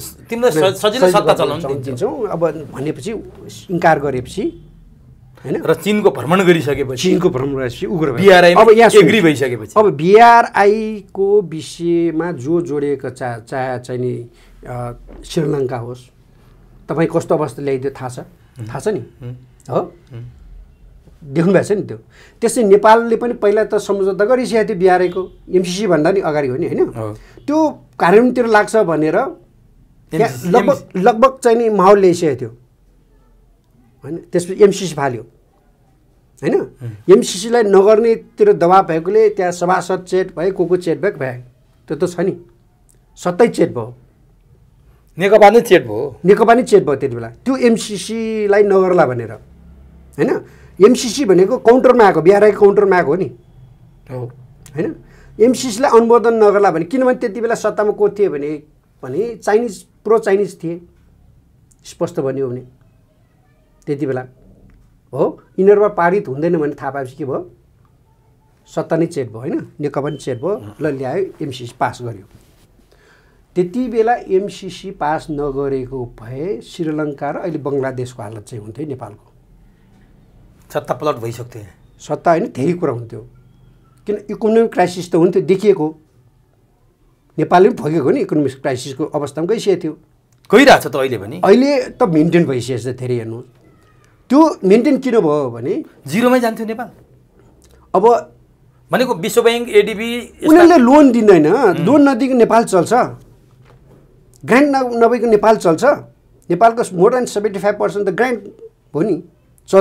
दिन्छौँ अब भनेपछि इन्कार गरेपछि होइन र चीनको भ्रमण गरिसकेपछि चीनको भ्रमण गरेपछि उग्र बिआरआई अब यहाँ एग्री भइसकेपछि अब बिआरआईको विषयमा जो जोडिएको चा चाहे चाहिँ नि श्रीलङ्का होस् तपाईँ कस्तो अवस्था ल्याइदियो थाहा छ थाहा छ नि हो देख्नु भएको छ नि त्यो। त्यसै नेपालले पनि पहिला त सम्झौता गरिसकेको थियो बिआरआईको एमसिसी भन्दा नि अगाडि हो नि होइन त्यो कार्यान्वयनतिर लाग्छ भनेर लगभग लगभग चाहिँ नि माहौल ल्याइसकेको थियो होइन। त्यसपछि एमसिसी फाल्यो होइन एमसिसीलाई नगर्नेतिर दबाब भएकोले त्यहाँ सभासद चेट भयो को को चेट भएको भयो त्यो त छ नि सत्तै चेट भयो नेकपा नै चेट भयो नेकपा नै चेट भयो त्यति बेला त्यो एमसिसीलाई नगर्ला भनेर होइन। एमसिसी भनेको काउन्टरमा आएको बिआरआईको काउन्टरमा आएको हो नि होइन। एमसिसीलाई अनुमोदन नगर्ला भने किनभने त्यति बेला सत्तामा को थिए भने भने चाइनिज प्रो चाइनिज थिए स्पष्ट भन्यो भने त्यति बेला हो। यिनीहरूबाट पारित हुँदैन भने थाहा पाएपछि के भयो सत्ता नै चेट भयो होइन नेकपा पनि चेट भयो ल ल्यायो एमसिसी पास गर्यो। त्यति बेला एमसिसी पास नगरेको भए श्रीलङ्का र अहिले बङ्गलादेशको हालत चाहिँ हुन्थ्यो नेपालको सत्ता पलट भइसक्थ्यो सत्ता होइन धेरै कुरा हुन्थ्यो किन इकोनोमिक क्राइसिस त हुन्थ्यो देखिएको नेपालले पनि फगेको नि इकोनोमिक क्राइसिसको अवस्थामा गइसकेको थियो गइरहेछ त अहिले पनि अहिले त मेन्टेन भइसकेको छ धेरै हेर्नु त्यो मेन्टेन किन भयो भने जिरोमै जान्थ्यो नेपाल। अब भनेको विश्व ब्याङ्क एडिबी उनीहरूले लोन दिँदैन लोन नदिएको नेपाल चल्छ ग्रान्ट नभएको नेपाल चल्छ नेपालको more than seventy five percent त ग्रान्ट हो नि चल्छ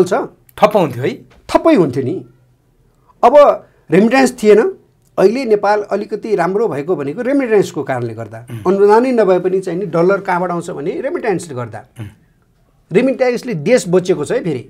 ठप्प हुन्थ्यो है, थप्पै हुन्थ्यो नि। अब रेमिट्यान्स थिएन। अहिले नेपाल अलिकति राम्रो भएको भनेको रेमिट्यान्सको कारणले गर्दा, अनुदानै नभए पनि चाहिँ नि डलर कहाँबाट आउँछ भने रेमिट्यान्सले गर्दा। रेमिट्यान्सले देश बचेको छ है। फेरि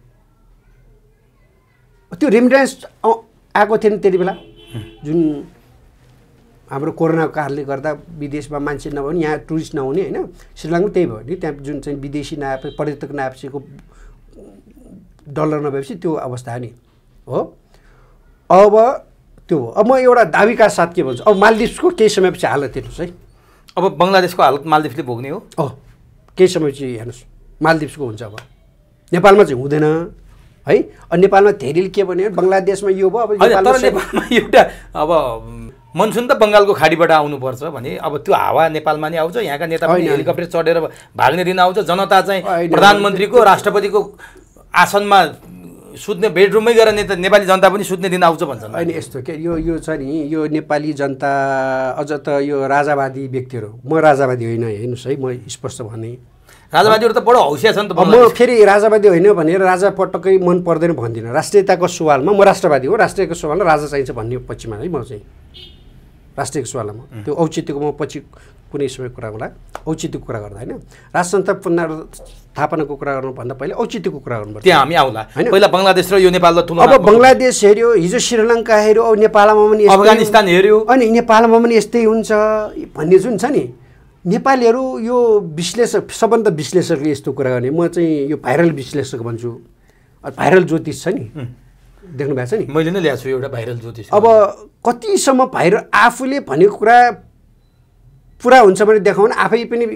त्यो रेमिट्यान्स आएको थिएन त्यति बेला, जुन हाम्रो कोरोनाको कारणले गर्दा विदेशमा मान्छे नभउने, यहाँ टुरिस्ट नहुने होइन। श्रीलङ्कामा त्यही भयो नि, त्यहाँ जुन चाहिँ विदेशी नआए पर्यटक नआएपछिको डलर नभएपछि त्यो अवस्था नि हो। अब त्यो हो। अब म एउटा दाबीका साथ के भन्छु, अब मालदिप्सको केही समयपछि हालत हेर्नुहोस् है। अब बङ्गलादेशको हालत मालदिप्सले भोग्ने हो। अँ केही समयपछि हेर्नुहोस् मालदिप्सको हुन्छ। अब नेपालमा चाहिँ हुँदैन है। अनि नेपालमा धेरैले के भन्यो, बङ्गलादेशमा यो भयो, अब तर नेपालमा एउटा अब मनसुन त बङ्गालको खाडीबाट आउनुपर्छ भने अब त्यो हावा नेपालमा नै आउँछ। यहाँका नेता पनि हेलिकप्टर चढेर भाग्ने दिन आउँछ। जनता चाहिँ प्रधानमन्त्रीको राष्ट्रपतिको आसनमा सुत्ने बेडरुममै गएर नेता नेपाली जनता पनि सुत्ने दिन आउँछ भन्छन्। होइन यस्तो के यो यो छ नि, यो नेपाली जनता अझ त यो राजावादी व्यक्तिहरू, म राजावादी होइन हेर्नुहोस् है, म स्पष्ट भने राजावादीहरू त बडो हौसिया छन् त। म फेरि राजावादी होइन भनेर राजा पटक्कै मन पर्दैन भन्दिनँ। राष्ट्रियताको सवालमा म राष्ट्रवादी हो, राष्ट्रियको सवालमा राजा चाहिन्छ भन्ने पक्षमा है। म चाहिँ राष्ट्रियको सवालमा त्यो औचित्यको म पछि कुनै समय कुरा गर्दा औचित्यको कुरा गर्दा होइन, राष्ट्रसङ्घ पुनर्स्थापनाको कुरा गर्नुभन्दा पहिला औचित्यको कुरा गर्नुपर्छ। त्यहाँ हामी आउला होइन। पहिला बङ्गलादेश र यो नेपाललाई तुलना। अब बङ्गलादेश हेऱ्यो, हिजो श्रीलङ्का हेऱ्यो, अब नेपालमा पनि अफगानिस्तान हेऱ्यो, अनि नेपालमा पनि यस्तै हुन्छ भन्ने जुन छ नि, नेपालीहरू यो विश्लेषक, सबभन्दा विश्लेषकले यस्तो कुरा गर्ने, म चाहिँ यो भाइरल विश्लेषक भन्छु। भाइरल ज्योतिष छ नि, देख्नु भएको छ नि, मैले नै ल्याएको छु एउटा भाइरल ज्योतिष। अब कतिसम्म भाइरल आफूले भनेको कुरा पुरा हुन्छ भने देखाउन, आफै पनि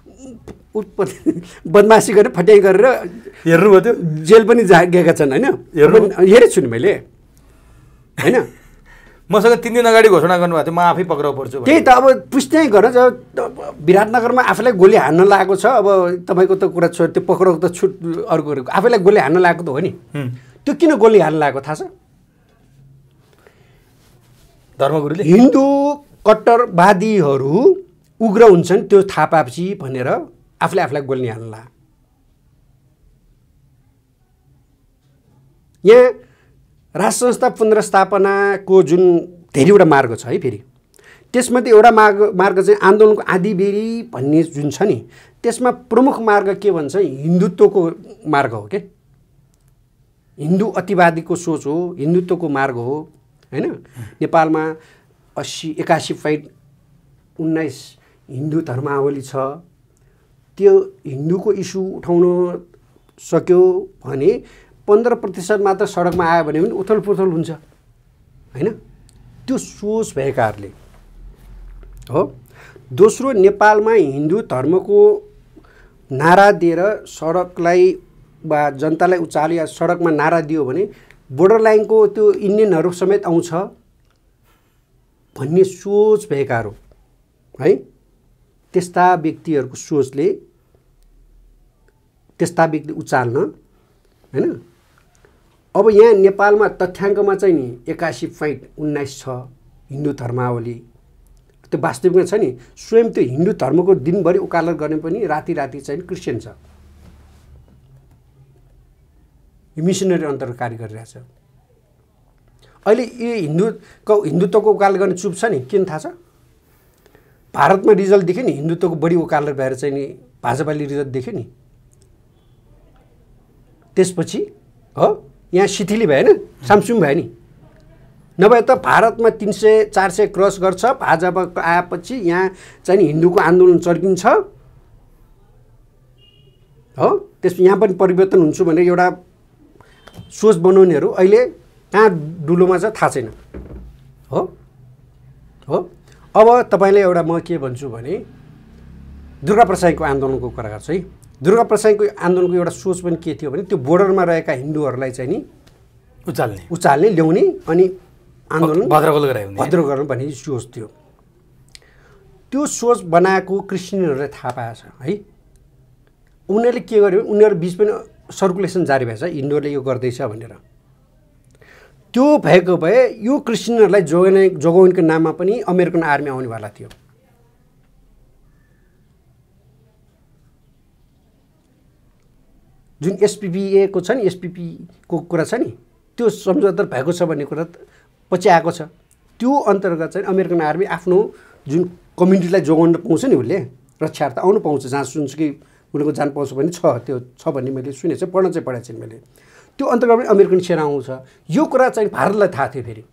बदमासी गरेर फट्याइ गरेर हेर्नुभयो त्यो जेल पनि जा गएका छन् होइन। हेरेको छु नि मैले होइन। मसँग तिन दिन अगाडि घोषणा गर्नुभएको थियो म आफै पक्राउ पर्छु। त्यही त अब पुष्टै गर्न जब विराटनगरमा आफूलाई गोली हान्न लागेको छ, अब तपाईँको त कुरा छोड, त्यो पक्राउ त छुट अर्को, आफैलाई गोली हान्न लागेको त हो नि। त्यो किन गोली हान्न लागेको थाहा छ? धर्मगुरुले हिन्दू कट्टरवादीहरू उग्र हुन्छन् त्यो थाहा पाएपछि भनेर आफूले आफूलाई गोली हान्न लाग्यो। यहाँ राष्ट्र संस्था पुनर्स्थापनाको जुन धेरैवटा मार्ग छ है, फेरि त्यसमध्ये एउटा मार्ग मार्ग चाहिँ आन्दोलनको आँधीबेरी भन्ने जुन छ नि, त्यसमा प्रमुख मार्ग के भन्छ, हिन्दुत्वको मार्ग हो के, हिन्दू अतिवादीको सोच हो, हिन्दुत्वको मार्ग हो होइन। नेपालमा अस्सी एकासी फाइट उन्नाइस हिन्दू धर्मावली छ, त्यो हिन्दूको इस्यु उठाउन सक्यो भने पन्ध्र प्रतिशत मात्र सडकमा आयो भने पनि उथल पुथल हुन्छ होइन। त्यो सोच भएकाहरूले हो। दोस्रो, नेपालमा हिन्दू धर्मको नारा दिएर सडकलाई वा जनतालाई उचाल्यो या सडकमा नारा दियो भने बोर्डर लाइनको त्यो इन्डियनहरू समेत आउँछ भन्ने सोच भएकाहरू है। त्यस्ता व्यक्तिहरूको सोचले त्यस्ता व्यक्ति उचाल्न होइन। अब यहाँ नेपालमा तथ्याङ्कमा चाहिँ नि एकासी फाइट उन्नाइस छ हिन्दू धर्मावली, त्यो वास्तविकमा छ नि। स्वयं त्यो हिन्दू धर्मको दिनभरि उकालत गर्ने पनि राति राति चाहिँ क्रिस्चियन छ, मिसनरी अन्तर्गत कार्य गरिरहेछ। अहिले यो हिन्दूको हिन्दुत्वको उकालत गर्ने चुप छ नि, किन थाहा छ? भारतमा रिजल्ट देख्यो नि, हिन्दुत्वको बढी उकालत भएर चाहिँ नि भाजपाले रिजल्ट देख्यो नि, त्यसपछि हो यहाँ शिथिली भयो नि, सामसुङ भयो नि। नभए त भारतमा तिन सय चार सय क्रस गर्छ, भाजपा आएपछि यहाँ चाहिँ हिन्दूको आन्दोलन चर्किन्छ हो। त्यसपछि यहाँ पनि परिवर्तन हुन्छ भनेर एउटा सोच बनाउनेहरू अहिले कहाँ डुलोमा छ थाहा छैन हो हो। अब तपाईँले एउटा म के भन्छु भने दुर्गा प्रसाईको आन्दोलनको कुरा गर्छु है। दुर्गा प्रसाईको आन्दोलनको एउटा सोच पनि के थियो भने त्यो बोर्डरमा रहेका हिन्दूहरूलाई चाहिँ नि उचाल्ने उचाल्ने ल्याउने अनि आन्दोलन भद्रगोल गराउने भद्र गर्नु भन्ने सोच थियो। त्यो सोच बनाएको क्रिस्चियनहरूलाई थाहा पाएछ है। उनीहरूले के गर्यो, उनीहरू बिच पनि सर्कुलेसन जारी भएछ हिन्दूहरूले यो गर्दैछ भनेर। त्यो भएको भए यो क्रिस्चियनहरूलाई जोगाउने जोगाउनको नाममा पनि अमेरिकन आर्मी आउनेवाला थियो। जुन एसपिपिएको छ नि एसपिपीको कुरा छ नि त्यो सम्झौता भएको छ भन्ने कुरा पछि आएको छ। त्यो अन्तर्गत चाहिँ अमेरिकन आर्मी आफ्नो जुन कम्युनिटीलाई जोगाउन पाउँछ नि उसले रक्षार्थ आउनु पाउँछ जहाँ सुनसुकै उनीहरूको जान पाउँछ भने छ त्यो छ भन्ने मैले सुनेको छु पढ्न चाहिँ पढाएको छु मैले। त्यो अन्तर्गत पनि अमेरिकन सेना आउँछ यो कुरा चाहिँ भारतलाई थाहा थियो फेरि।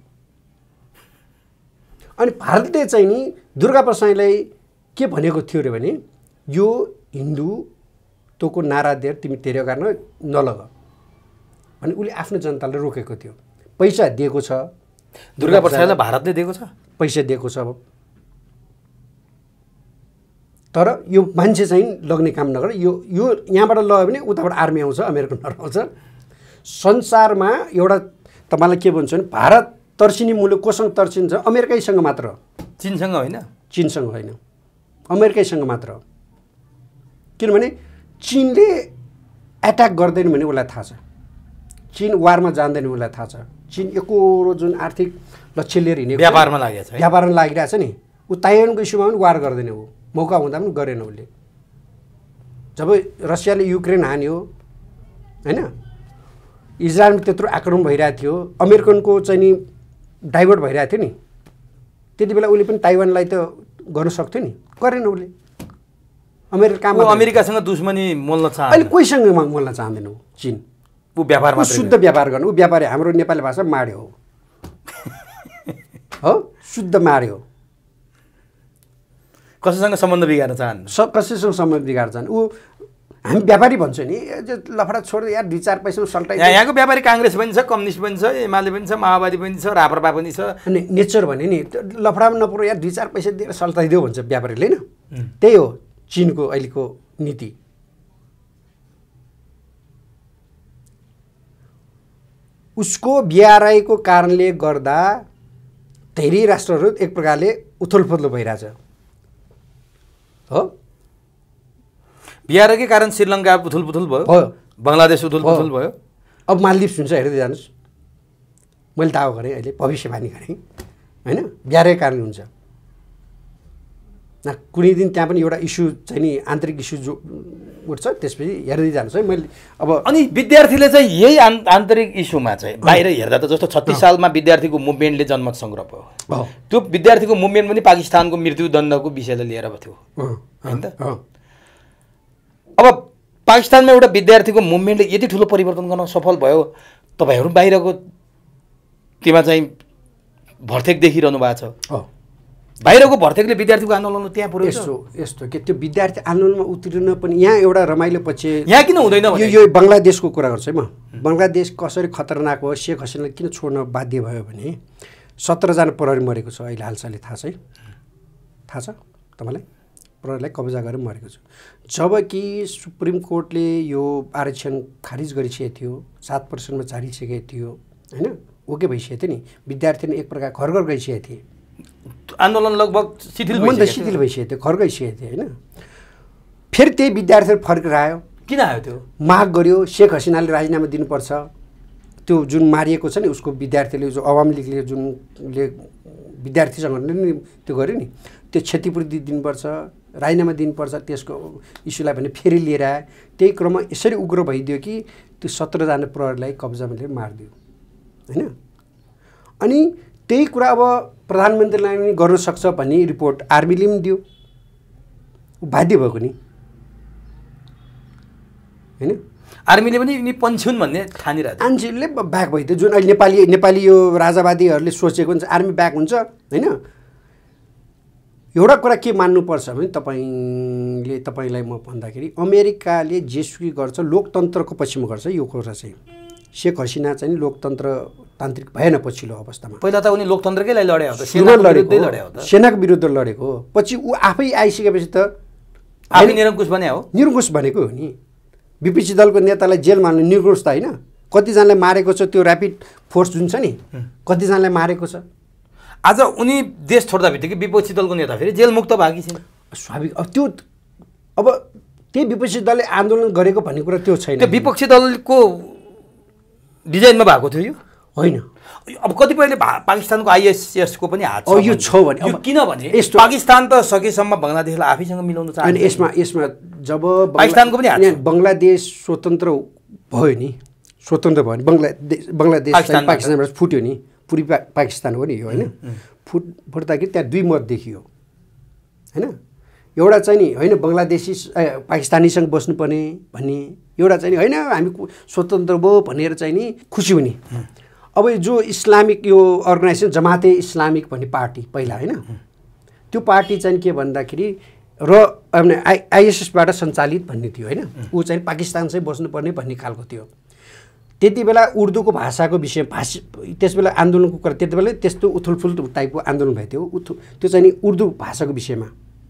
अनि भारतले चाहिँ नि दुर्गा प्रसाईलाई के भनेको थियो अरे भने यो हिन्दू तँको नारा दिएर तिमी तेरे गर्न नलग अनि उसले आफ्नो जनतालाई रोकेको थियो। पैसा दिएको छ दुर्गा प्रसाईलाई भारतले दिएको छ पैसा दिएको छ। अब तर यो मान्छे चाहिँ लग्ने काम नगर यो यो यहाँबाट लग्यो भने उताबाट आर्मी आउँछ अमेरिकनहरू आउँछ। संसारमा एउटा तपाईँलाई के भन्छ भने भारत तर्सिने मुलुक कोसँग तर्सिन्छ अमेरिकैसँग मात्र चीनसँग होइन चीनसँग होइन अमेरिकैसँग मात्र। किनभने चीनले एट्याक गर्दैन भने उसलाई थाहा छ चीन वारमा जान्दैन उसलाई थाहा छ। चीन एकोरो जुन आर्थिक लक्ष्य लिएर हिँडेको व्यापारमा लागेको छ व्यापारमा लागिरहेछ नि ऊ ताइवानको इस्युमा पनि वार गर्दैन ऊ मौका हुँदा पनि गरेन उसले। जब रसियाले युक्रेन हान्यो होइन इजरायलमा त्यत्रो आक्रमण भइरहेको थियो अमेरिकनको चाहिँ नि डाइभर्ट भइरहेको थियो नि त्यति बेला उसले पनि ताइवानलाई त गर्न सक्थ्यो नि गरेन उसले। अमेरिका अमेरिकासँग दुश्मनी मोल्न चाहन्छ अहिले कोहीसँग मोल्न चाहँदैन ऊ चीन ऊ व्यापार मात्रै शुद्ध व्यापार गर्नु ऊ व्यापारी हाम्रो नेपाली भाषा माड्यो हो हो शुद्ध माड्यो। कसैसँग सम्बन्ध बिगार्न चाहन्न सब कसैसँग सम्बन्ध बिगार्न चाहन्न ऊ हामी व्यापारी भन्छ नि लफडा छोडेर यार दुई चार पैसा सल्टाइ यहाँको व्यापारी काङ्ग्रेस पनि छ कम्युनिस्ट पनि छ एमाले पनि छ माओवादी पनि छ राप्रपा पनि छ अनि नेचर भने नि लफडामा नपरो यार दुई चार पैसा दिएर सल्टाइदियो भन्छ व्यापारीले होइन त्यही हो चीनको अहिलेको नीति। उसको बिआरआईको कारणले गर्दा धेरै राष्ट्रहरू एक प्रकारले उथलपुथलो भइरहेछ हो। बिआरआईकै कारण श्रीलङ्का उथलपुथल भयो हो बङ्गलादेश उथलपुथल भयो। अब मालदिप्स हुन्छ हेर्दै जानुहोस् मैले दावा गरेँ अहिले भविष्यवाणी गरेँ होइन बिआरआईकै कारण हुन्छ न कुनै दिन त्यहाँ पनि एउटा इस्यु चाहिँ नि आन्तरिक इस्यु जो उठ्छ त्यसपछि हेर्दै जानुहोस् है मैले। अब अनि विद्यार्थीले चाहिँ यही आन्तरिक इस्युमा चाहिँ बाहिर हेर्दा त जस्तो छत्तिस सालमा विद्यार्थीको मुभमेन्टले जनमत सङ्ग्रह भयो त्यो विद्यार्थीको मुभमेन्ट पनि पाकिस्तानको मृत्युदण्डको विषयलाई लिएर थियो होइन त। अब पाकिस्तानमा एउटा विद्यार्थीको मुभमेन्टले यति ठुलो परिवर्तन गर्न सफल भयो तपाईँहरू बाहिरको त्योमा चाहिँ भर्तेक देखिरहनु भएको छ बाहिरको भर्तेकले विद्यार्थीको आन्दोलन त्यहाँ पुऱ्याउँछ। यस्तो यस्तो के त्यो विद्यार्थी आन्दोलनमा उत्रिन पनि यहाँ एउटा रमाइलो पछि यहाँ किन हुँदैन यो यो बङ्गलादेशको कुरा गर्छु है म। बङ्गलादेश कसरी खतरनाक हो शेख हसिनाले किन छोड्न बाध्य भयो भने सत्रजना प्रहरी मरेको छ अहिले हालसालै थाहा छ है थाहा छ तपाईँलाई प्रहरीलाई कब्जा गरेर मरेको छ। जबकि सुप्रिम कोर्टले यो आरक्षण खारिज गरिसकेको थियो सात पर्सेन्टमा झारिसकेको थियो होइन ओके भइसकेको थियो नि विद्यार्थीले एक प्रकार घर घर गइसकेको थिए आन्दोलन लगभग शिथिल शिथिल भइसकेको थियो घर गइसकेको थियो होइन। फेरि त्यही विद्यार्थीहरू फर्केर आयो किन आयो त्यो माग गर्यो शेख हसिनाले राजीनामा दिनुपर्छ त्यो जुन मारिएको छ नि उसको विद्यार्थीले जो अवामी लीगले जुनले विद्यार्थी सङ्गठनले त्यो गर्यो नि त्यो क्षतिपूर्ति दिनुपर्छ राजीनामा दिनुपर्छ त्यसको इस्युलाई भने फेरि लिएर आयो। त्यही क्रममा यसरी उग्र भइदियो कि त्यो सत्रजना प्रहरीलाई कब्जामा लिएर मारिदियो होइन। अनि त्यही कुरा अब प्रधानमन्त्रीलाई पनि गर्न सक्छ भन्ने रिपोर्ट आर्मीले पनि दियो बाध्य भएको नि होइन। आर्मीले पनि यिनी पन्छुन् भन्ने ठानिरहेको थियो मान्छेले ब्याक भइदियो जुन अहिले नेपाली नेपाली यो राजावादीहरूले सोचेको हुन्छ आर्मी ब्याक हुन्छ होइन। एउटा कुरा के मान्नुपर्छ भने तपाईँले तपाईँलाई म भन्दाखेरि अमेरिकाले जेसुकै गर्छ लोकतन्त्रको पक्षमा गर्छ यो कुरा चाहिँ शेख हसिना चाहिँ लोकतन्त्र तान्त्रिक भएन पछिल्लो अवस्थामा। पहिला त उनी लोकतन्त्रकै लागि लडे हो त लडेको सेनाको विरुद्ध लडेको पछि ऊ आफै आइसकेपछि त आफै निरङ्कुश बने हो निरङ्कुश भनेको हो नि। विपक्षी दलको नेतालाई जेलमा हाल्नु निरङ्कुश त होइन कतिजनालाई मारेको छ त्यो ऱ्यापिड फोर्स जुन छ नि कतिजनालाई मारेको छ। आज उनी देश छोड्दा बित्तिकै विपक्षी दलको नेता फेरि जेलमुक्त भएकी छिन् स्वाभाविक। अब त्यो अब त्यही विपक्षी दलले आन्दोलन गरेको भन्ने कुरा त्यो छैन। त्यो विपक्षी दलको डिजाइनमा भएको थियो यो होइन। अब कतिपयले पाकिस्तानको आइएसएसको पनि हात छ यो छ भने अब किनभने पाकिस्तान त सकेसम्म बङ्गलादेशलाई आफैसँग मिलाउन चाहन्छ। अनि यसमा यसमा जब पाकिस्तानको पनि हात बङ्गलादेश स्वतन्त्र भयो नि, स्वतन्त्र भयो नि, बङ्गलादेश बङ्गलादेश पाकिस्तानबाट फुट्यो नि, पुरै पाकिस्तान हो नि यो होइन। फुट फुट्दाखेरि त्यहाँ दुई मत देखियो होइन। एउटा चाहिँ नि होइन बङ्गलादेशी पाकिस्तानीसँग बस्नुपर्ने भन्ने, एउटा चाहिँ नि होइन हामी स्वतन्त्र भयो भनेर चाहिँ नि खुसी हुने। अब जो इस्लामिक यो अर्गनाइजेसन जमाते इस्लामिक भन्ने पार्टी पहिला होइन, त्यो पार्टी चाहिँ के भन्दाखेरि र आई आइएसएसबाट सञ्चालित भन्ने थियो होइन। ऊ चाहिँ पाकिस्तानसै बस्नुपर्ने भन्ने खालको थियो। त्यति बेला उर्दूको भाषाको विषय भाषा त्यस बेला आन्दोलनको कुरा त्यति बेला त्यस्तो उथुलफुल टाइपको आन्दोलन भएको थियो। उथु त्यो चाहिँ नि उर्दू भाषाको विषयमा।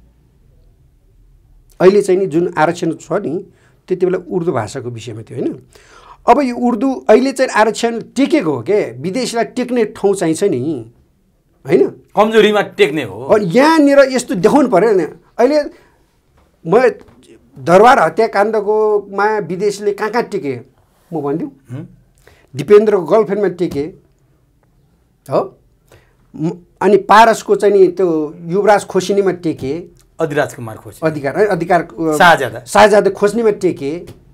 अहिले चाहिँ नि जुन आरक्षण छ नि त्यति बेला उर्दू भाषाको विषयमा थियो होइन। अब यो उर्दू अहिले चाहिँ आरक्षण टेकेको हो के, विदेशीलाई टेक्ने ठाउँ चाहिन्छ नि होइन, कमजोरीमा टेक्ने हो। अनि यहाँनिर यस्तो देखाउनु पऱ्यो नि। अहिले म दरबार हत्याकाण्डकोमा विदेशीले कहाँ कहाँ टेके म भनिदिउँ, दिपेन्द्रको गर्लफ्रेन्डमा टेके हो, अनि पारसको चाहिँ नि त्यो युवराज खोस्नीमा टेके, अधिराज कुमार खोस्नी अधिकार अधिकार शाहजादा शाहजादा खोस्नीमा टेके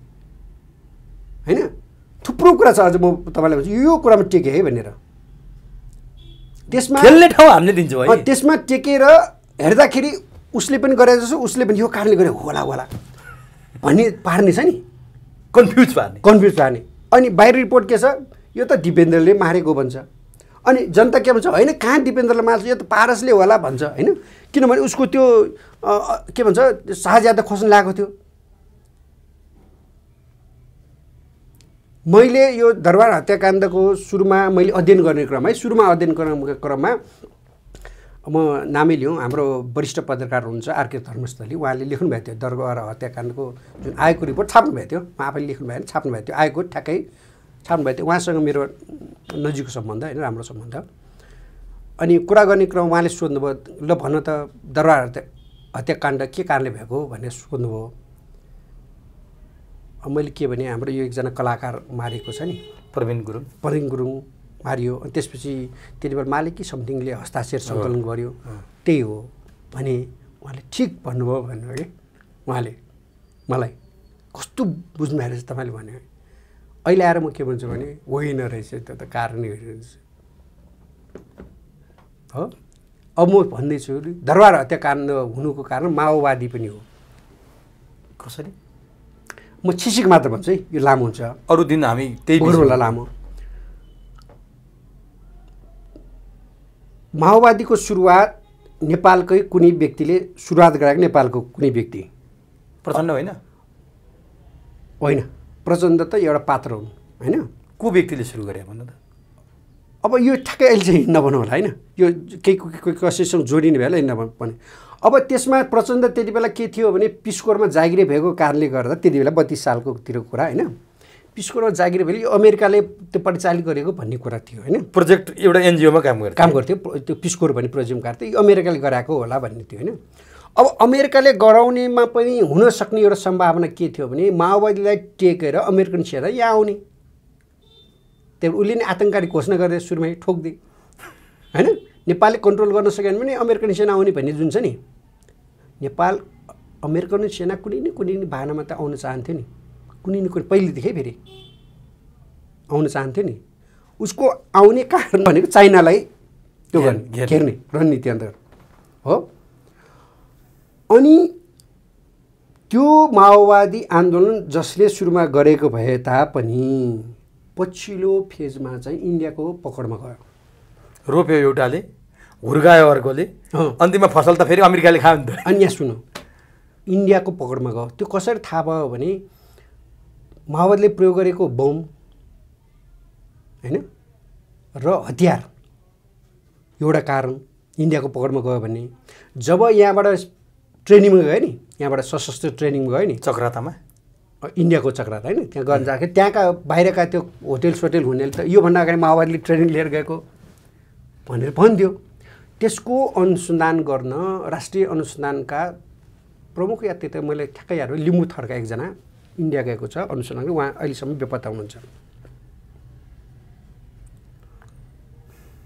होइन। थुप्रो कुरा छ अझ म तपाईँलाई भन्छु यो कुरामा टेके है भनेर। त्यसमा खेल्ने ठाउँ हामीले दिन्छौँ है। त्यसमा टेकेर हेर्दाखेरि उसले पनि गरे जस्तो उसले पनि यो कारणले गरे होला होला भन्ने पार्ने छ नि, कन्फ्युज पार्ने कन्फ्युज पार्ने। अनि बाहिर रिपोर्ट के छ, यो त दिपेन्द्रले मारेको भन्छ। अनि जनता के भन्छ, होइन कहाँ दिपेन्द्रले मार्छ, यो त पारसले होला भन्छ होइन। किनभने उसको त्यो के भन्छ शाहजादा खोज्न लागेको थियो। मैले यो दरबार हत्याकाण्डको सुरुमा मैले अध्ययन गर्ने क्रममा है सुरुमा अध्ययन गर्ने क्रममा म नामै लिउँ, हाम्रो वरिष्ठ पत्रकार हुनुहुन्छ आरके धर्मस्थली, उहाँले लेख्नुभएको थियो दरबार हत्याकाण्डको जुन आएको रिपोर्ट छाप्नुभएको थियो, उहाँ आफैले लेख्नु भएन छाप्नुभएको थियो, आएको ठ्याक्कै छाप्नुभएको थियो। उहाँसँग मेरो नजिकको सम्बन्ध होइन, राम्रो सम्बन्ध। अनि कुरा गर्ने क्रम उहाँले सोध्नुभयो, ल भन त दरबार हत्या हत्याकाण्ड के कारणले भएको भनेर सोध्नुभयो। अब मैले के भने हाम्रो यो एकजना कलाकार मारेको छ नि प्रवीण गुरुङ प्रवीण गुरुङ मारियो। अनि त्यसपछि त्यति बेला मालिकी समथिङले हस्ताक्षर सङ्कलन गर्यो, त्यही हो भने उहाँले ठिक भन्नुभयो भन्नुभयो कि उहाँले मलाई कस्तो बुझ्नु भएको रहेछ तपाईँले भन्यो। अहिले आएर म के भन्छु भने होइन रहेछ त्यो त कारणै होइन हो। अब म भन्दैछु दरबार हत्याकाण्ड हुनुको कारण माओवादी पनि हो। कसरी? म छिसिक मात्र भन्छु है, यो लामो हुन्छ, अरू दिन हामी त्यही होला लामो। माओवादीको सुरुवात नेपालकै कुनै व्यक्तिले सुरुवात गराएको, नेपालको कुनै व्यक्ति, प्रचण्ड होइन होइन प्रचण्ड त एउटा पात्र हुन् होइन। को व्यक्तिले सुरु गरे भन्नु त? अब यो ठ्याक्कै अहिले चाहिँ नभनौँ होला होइन, यो केही कोही कसैसँग जोडिने भएर अहिले नभने। अब त्यसमा प्रचण्ड त्यति बेला के थियो भने पिस्कोरमा जागिरे भएको कारणले गर्दा त्यति बेला बत्तिस सालकोतिरको कुरा होइन, पिस्कोरमा जागिरे भयो, यो अमेरिकाले त्यो परिचालित गरेको भन्ने कुरा थियो होइन। प्रोजेक्ट एउटा एनजिओमा काम गर्थ्यो काम गर्थ्यो त्यो पिस्कोर भन्ने प्रोजेक्ट गर्थ्यो, यो अमेरिकाले गराएको होला भन्ने थियो होइन। अब अमेरिकाले गराउनेमा पनि हुन सक्ने एउटा सम्भावना के थियो भने माओवादीलाई टेकेर अमेरिकन सेना यहाँ आउने, त्यहाँ उसले नै आतङ्ककारी घोषणा गरेर सुरुमै ठोक्दिए होइन। नेपालले कन्ट्रोल गर्न सकेन भने अमेरिकन सेना आउने भन्ने जुन छ नि, नेपाल अमेरिकन सेना कुनै न कुनै नि बाहनामा त आउन चाहन्थ्यो नि, कुनै न कुनै पहिलेदेखि फेरि आउन चाहन्थ्यो नि। उसको आउने कारण भनेको चाइनालाई त्यो गर्ने घेर्ने रणनीति अन्तर्गत हो। अनि त्यो माओवादी आन्दोलन जसले सुरुमा गरेको भए तापनि पछिल्लो फेजमा चाहिँ इन्डियाको पकडमा गयो, रोप्यो एउटाले, हुर्कायो अर्कोले, अन्तिममा फसल त फेरि अमेरिकाले खायो नि त। अनि यहाँ सुन्नु, इन्डियाको पकडमा गयो। त्यो कसरी थाहा भयो भने माओवादीले प्रयोग गरेको बम होइन र हतियार एउटा कारण इन्डियाको पकडमा गयो भने जब यहाँबाट ट्रेनिङमा गयो नि, यहाँबाट सशस्त्र ट्रेनिङमा गयो नि चक्रातामा, इन्डियाको चक्राता होइन, त्यहाँ गर्न जाँदाखेरि त्यहाँका बाहिरका त्यो होटेल सोटेल हुनेले त योभन्दा अगाडि माओवादीले ट्रेनिङ लिएर गएको भनेर भन्थ्यो। त्यसको अनुसन्धान गर्न राष्ट्रिय अनुसन्धानका प्रमुख या त्यो त मैले ठ्याक्कै याद भयो, लिम्बू थरका एकजना इन्डिया गएको छ अनुसन्धान, उहाँ अहिलेसम्म बेपत्ता हुनुहुन्छ।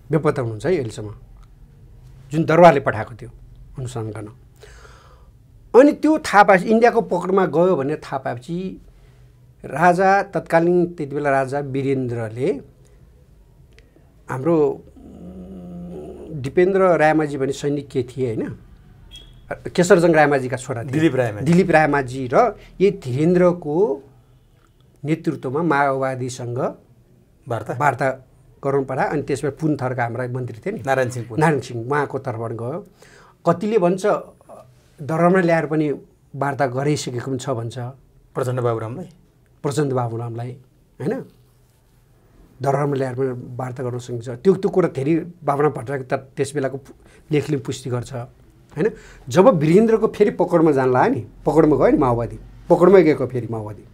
बेपत्ता हुनुहुन्छ है अहिलेसम्म, जुन दरबारले पठाएको थियो अनुसन्धान गर्न। अनि त्यो थाहा पाएपछि इन्डियाको पकडमा गयो भनेर थाहा पाएपछि राजा तत्कालीन त्यति बेला राजा वीरेन्द्रले हाम्रो दिपेन्द्र रायमाझी भन्ने सैनिक के थिए होइन, केशरजंग रायमाझीका छोरा थिए दिलीप रायमाझी दिलीप रायमाझी र यही धीरेन्द्रको नेतृत्वमा माओवादीसँग वार्ता वार्ता गराउनु पर्यो। अनि त्यसमा पुन थरका हाम्रा मन्त्री थिए नि नारायण सिंह नारायण सिंह उहाँको तर्फबाट गयो। कतिले भन्छ दरबारमा ल्याएर पनि वार्ता गराइसकेको पनि छ भन्छ प्रचण्ड बाबुरामलाई प्रचण्ड बाबुरामलाई होइन, दरबारमा ल्याएर पनि वार्ता गर्न सकिन्छ। त्यो त्यो कुरा धेरै बाबुराम भट्टराईको त त्यस बेलाको लेखले पुष्टि गर्छ होइन। जब वीरेन्द्रको फेरि पकडमा जान लाग्यो नि, पकडमा गयो नि माओवादी, पकडमै गएको फेरि माओवादी,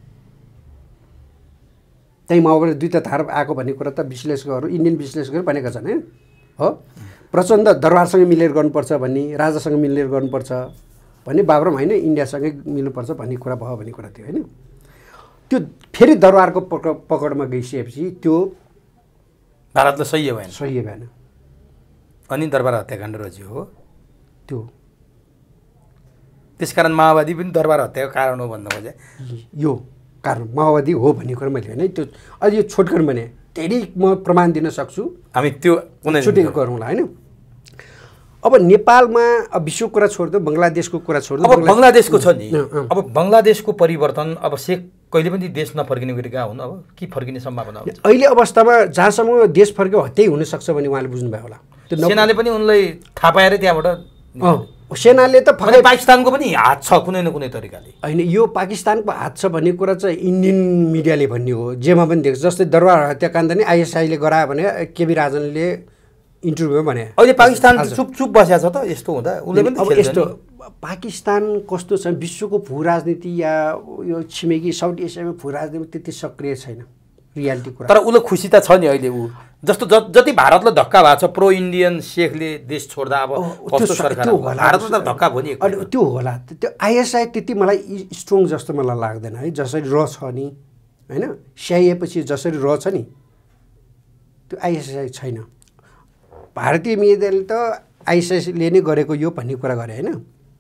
त्यही माओवादी दुईवटा धार आएको भन्ने कुरा त विश्लेषकहरू इन्डियन विश्लेषकहरू भनेका छन् होइन हो। प्रचण्ड दरबारसँग मिलेर गर्नुपर्छ भन्ने, राजासँग मिलेर गर्नुपर्छ भन्ने, बाबुराम होइन इन्डियासँगै मिल्नुपर्छ भन्ने कुरा भयो भन्ने कुरा थियो होइन। त्यो फेरि दरबारको पक पकडमा गइसकेपछि त्यो भारतलाई सही भएन सही भएन अनि दरबार हत्याकाण्ड रच्यो हो। त्यो त्यसकारण माओवादी पनि दरबार हत्याको कारण हो भन्नु खोजे, यो कारण माओवादी हो भन्ने कुरा मैले होइन। त्यो अझ यो छोटकन भने धेरै म प्रमाण दिन सक्छु, हामी त्यो कुनै छुटेको गरौँला होइन। अब नेपालमा अब विश्वको कुरा छोड्दो, बङ्गलादेशको कुरा छोड्दो, अब बङ्गलादेशको छ नि, अब बङ्गलादेशको परिवर्तन अब शेख कहिले पनि देश नफर्किने गरेका हुन्, अब के फर्किने सम्भावना हुन्छ अहिले अवस्थामा जहाँसम्म देश फर्क्यो हत्यै हुनसक्छ भन्ने उहाँले बुझ्नुभयो होला। त्यो सेनाले पनि उनलाई थाहा पाएर त्यहाँबाट सेनाले त फर्कै पाकिस्तानको पनि हात छ कुनै न कुनै तरिकाले होइन। यो पाकिस्तानको हात छ भन्ने कुरा चाहिँ इन्डियन मिडियाले भन्ने हो, जेमा पनि देख्छ। जस्तै दरबार हत्याकाण्ड नि आइएसआईले गरायो भने केबी राजनले इन्टरभ्यूमा भने अहिले पाकिस्तान चुप चुप बसेको छ त। यस्तो हुँदा उसले पनि अब यस्तो पाकिस्तान कस्तो छ, विश्वको भू राजनीति या यो छिमेकी साउथ एसियामा भू राजनीति त्यति सक्रिय छैन रियालिटी कुरा। तर उसले खुसी त छ नि अहिले। ऊ जस्तो जति भारतलाई धक्का भएको छ प्रो इन्डियन शेखले देश छोड्दा अब कस्तो सरकार भारतमा त धक्का भयो नि। त्यो होला, त्यो आइएसआई त्यति मलाई स्ट्रङ जस्तो मलाई लाग्दैन है। जसरी र छ नि होइन, सिआइए पछि जसरी र छ नि त्यो आइएसआई छैन। भारतीय मिडियाले त आइएसआईले नै गरेको यो भन्ने कुरा गरे होइन।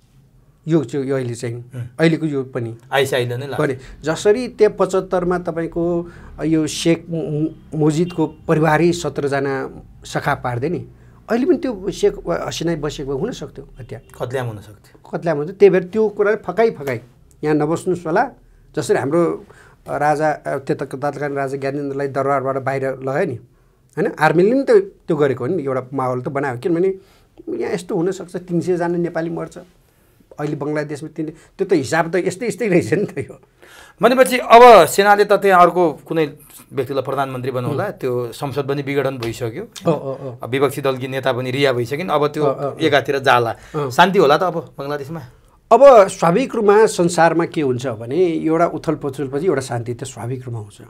यो चाहिँ यो अहिले चाहिँ अहिलेको यो पनि आइएसआईले नै गरे। जसरी त्यो पचहत्तरमा तपाईँको यो शेख मुजिदको परिवारै सत्रजना सखा पार्दै नि, अहिले पनि त्यो शेख हसिना बसेको हुनसक्थ्यो, हत्या कत्ल्याम हुनसक्थ्यो कत्ल्याम हुन्थ्यो। त्यही भएर त्यो कुरा फकाइ फकाइ यहाँ नबस्नुहोस् होला। जसरी हाम्रो राजा त्यता तत्कालीन राजा ज्ञानेन्द्रलाई दरबारबाट बाहिर लगायो नि होइन, आर्मीले पनि त त्यो गरेको हो नि, एउटा माहौल त बनायो। किनभने यहाँ यस्तो हुनसक्छ तिन सयजना नेपाली मर्छ अहिले बङ्गलादेशमा, तिन त्यो त हिसाब त यस्तै यस्तै रहेछ नि त। यो भनेपछि अब सेनाले त त्यहाँ अर्को कुनै व्यक्तिलाई प्रधानमन्त्री बनाउला, त्यो संसद पनि विघटन भइसक्यो, विपक्षी दलकी नेता पनि रिहा भइसकिन्, अब त्यो एकातिर जाला, शान्ति होला त अब बङ्गलादेशमा। अब स्वाभाविक रूपमा संसारमा के हुन्छ भने एउटा उथल पुथलपछि एउटा शान्ति त स्वाभाविक रूपमा हुन्छ।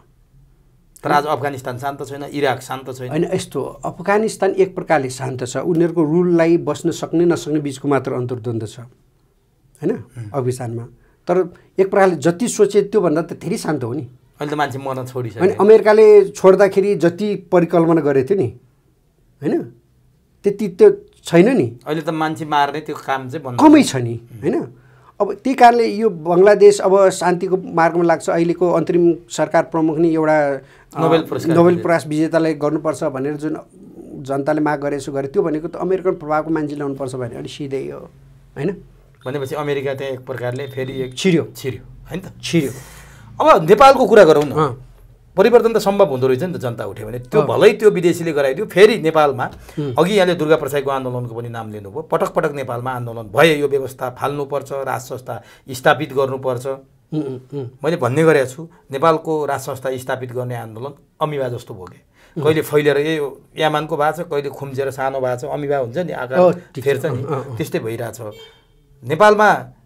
तर आज अफगानिस्तान शान्त छैन, इराक शान्त छैन होइन। यस्तो अफगानिस्तान एक प्रकारले शान्त छ, उनीहरूको रुललाई बस्न सक्ने नसक्ने बिचको मात्र अन्तर्द्वन्द छ होइन अफगानिस्तानमा। तर एक प्रकारले जति सोचे त्योभन्दा त धेरै शान्त हो नि। अहिले त मान्छे मर्न छोडिसक्यो। अनि अमेरिकाले छोड्दाखेरि जति परिकल्पना गरेको थियो नि होइन, त्यति त्यो छैन नि। अहिले त मान्छे मार्ने त्यो काम चाहिँ बन्द कमै छ नि होइन। अब त्यही कारणले यो बङ्गलादेश अब शान्तिको मार्गमा लाग्छ। अहिलेको अन्तरिम सरकार प्रमुख नि एउटा नोबेल पुरस्कार नोबेल पुरस्कार विजेतालाई गर्नुपर्छ भनेर जुन जनताले माग गरेछु गरे, त्यो भनेको त अमेरिकन प्रभावको मान्छे ल्याउनुपर्छ भने अलिक सिधै हो होइन। भनेपछि अमेरिका त्यहाँ एक प्रकारले फेरि एक छिर्यो छिर्यो होइन त छिर्यो। अब नेपालको कुरा गरौँ न, परिवर्तन त सम्भव हुँदो रहेछ नि त, जनता उठ्यो भने। त्यो भलै त्यो विदेशीले गराइदियो, फेरि नेपालमा अघि यहाँले दुर्गा प्रसाईको आन्दोलनको पनि नाम लिनुभयो, पटक पटक नेपालमा आन्दोलन भए, यो व्यवस्था फाल्नुपर्छ, राज संस्था स्थापित गर्नुपर्छ मैले भन्ने गरेको छु। नेपालको राज संस्था स्थापित गर्ने आन्दोलन अमिबा जस्तो भयो कि, कहिले फैलिएर ए यामानको भएको छ, कहिले खुम्चेर सानो भएको छ, अमिबा हुन्छ नि आकार फेर्छ नि, त्यस्तै भइरहेछ। नेपालमा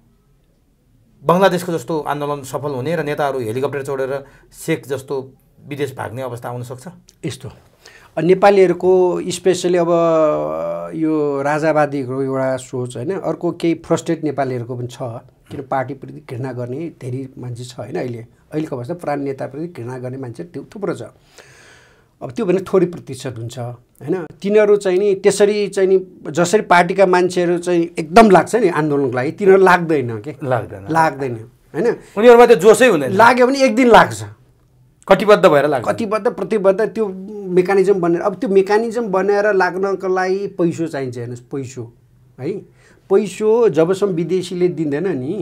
बङ्गलादेशको जस्तो आन्दोलन सफल हुने र नेताहरू हेलिकप्टर चढेर शेख जस्तो विदेश भाग्ने अवस्था आउन सक्छ। यस्तो नेपालीहरूको स्पेसली अब यो राजावादीको एउटा सोच होइन, अर्को केही फ्रस्ट्रेट नेपालीहरूको पनि छ। किन पार्टीप्रति घृणा गर्ने धेरै मान्छे छ होइन। अहिले अहिलेको अवस्था पुरानो नेताप्रति घृणा गर्ने मान्छे त्यो थुप्रो छ। अब त्यो भने थोरै प्रतिशत हुन्छ होइन। तिनीहरू चाहिँ नि त्यसरी चाहिँ नि जसरी पार्टीका मान्छेहरू चाहिँ एकदम लाग्छ नि आन्दोलनको लागि, तिनीहरू लाग्दैन के, लाग्दैन लाग्दैन होइन। उनीहरूमा त्यो जोसै हुँदैन, लाग्यो भने एक दिन लाग्छ, कटिबद्ध भएर लाग्छ, कटिबद्ध प्रतिबद्ध त्यो मेकानिजम बनेर। अब त्यो मेकानिजम बनाएर लाग्नको लागि पैसो चाहिन्छ, हेर्नुहोस् पैसो है। पैसो जबसम्म विदेशीले दिँदैन नि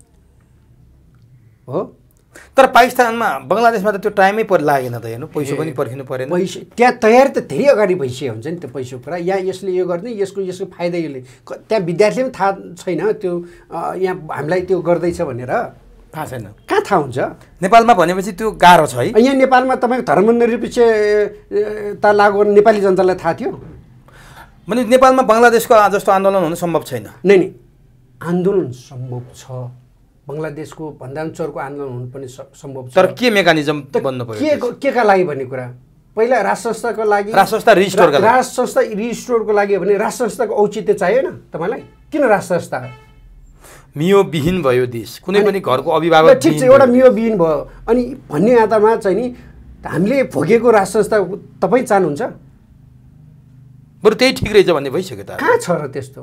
हो। तर पाकिस्तानमा बङ्गलादेशमा त त्यो टाइमै पर लागेन त, हेर्नु पैसो पनि पर्खिनु परेन। पैसा त्यहाँ तयारी त धेरै अगाडि भइसक्यो हुन्छ नि त्यो पैसो कुरा। यहाँ यसले यो गर्ने, यसको यसको फाइदा यसले, त्यहाँ विद्यार्थीले पनि थाहा छैन त्यो यहाँ हामीलाई त्यो गर्दैछ भनेर, थाहा छैन, कहाँ थाहा हुन्छ। नेपालमा भनेपछि त्यो गाह्रो छ है। यहाँ नेपालमा तपाईँको धर्मनिरपेक्षता लागु गर्ने नेपाली जनतालाई थाहा थियो भने नेपालमा बङ्गलादेशको जस्तो आन्दोलन हुनु सम्भव छैन। नै नै आन्दोलन सम्भव छ, बङ्गलादेशको भन्दा पनि चर्को आन्दोलन हुनु पनि सम्भव छ। तर के मेकानिजम बन्नु पर्यो, के के का लागि भन्ने कुरा। पहिला राष्ट्र संस्थाको लागि, राष्ट्र संस्था रिस्टोरको लागि, राष्ट्र संस्था रिस्टोरको लागि भने राष्ट्र संस्थाको औचित्य चाहिएन तपाईँलाई? किन राष्ट्र संस्था? मियो विहीन भयो देश, कुनै पनि घरको अभिभावक ठिक छ, एउटा मियो विहीन भयो अनि भन्ने आधारमा चाहिँ नि हामीले भोगेको राष्ट्र संस्था तपाईँ चाहनुहुन्छ? बरु त्यही ठिक रहेछ भन्ने भइसक्यो त। कहाँ छ र त्यस्तो?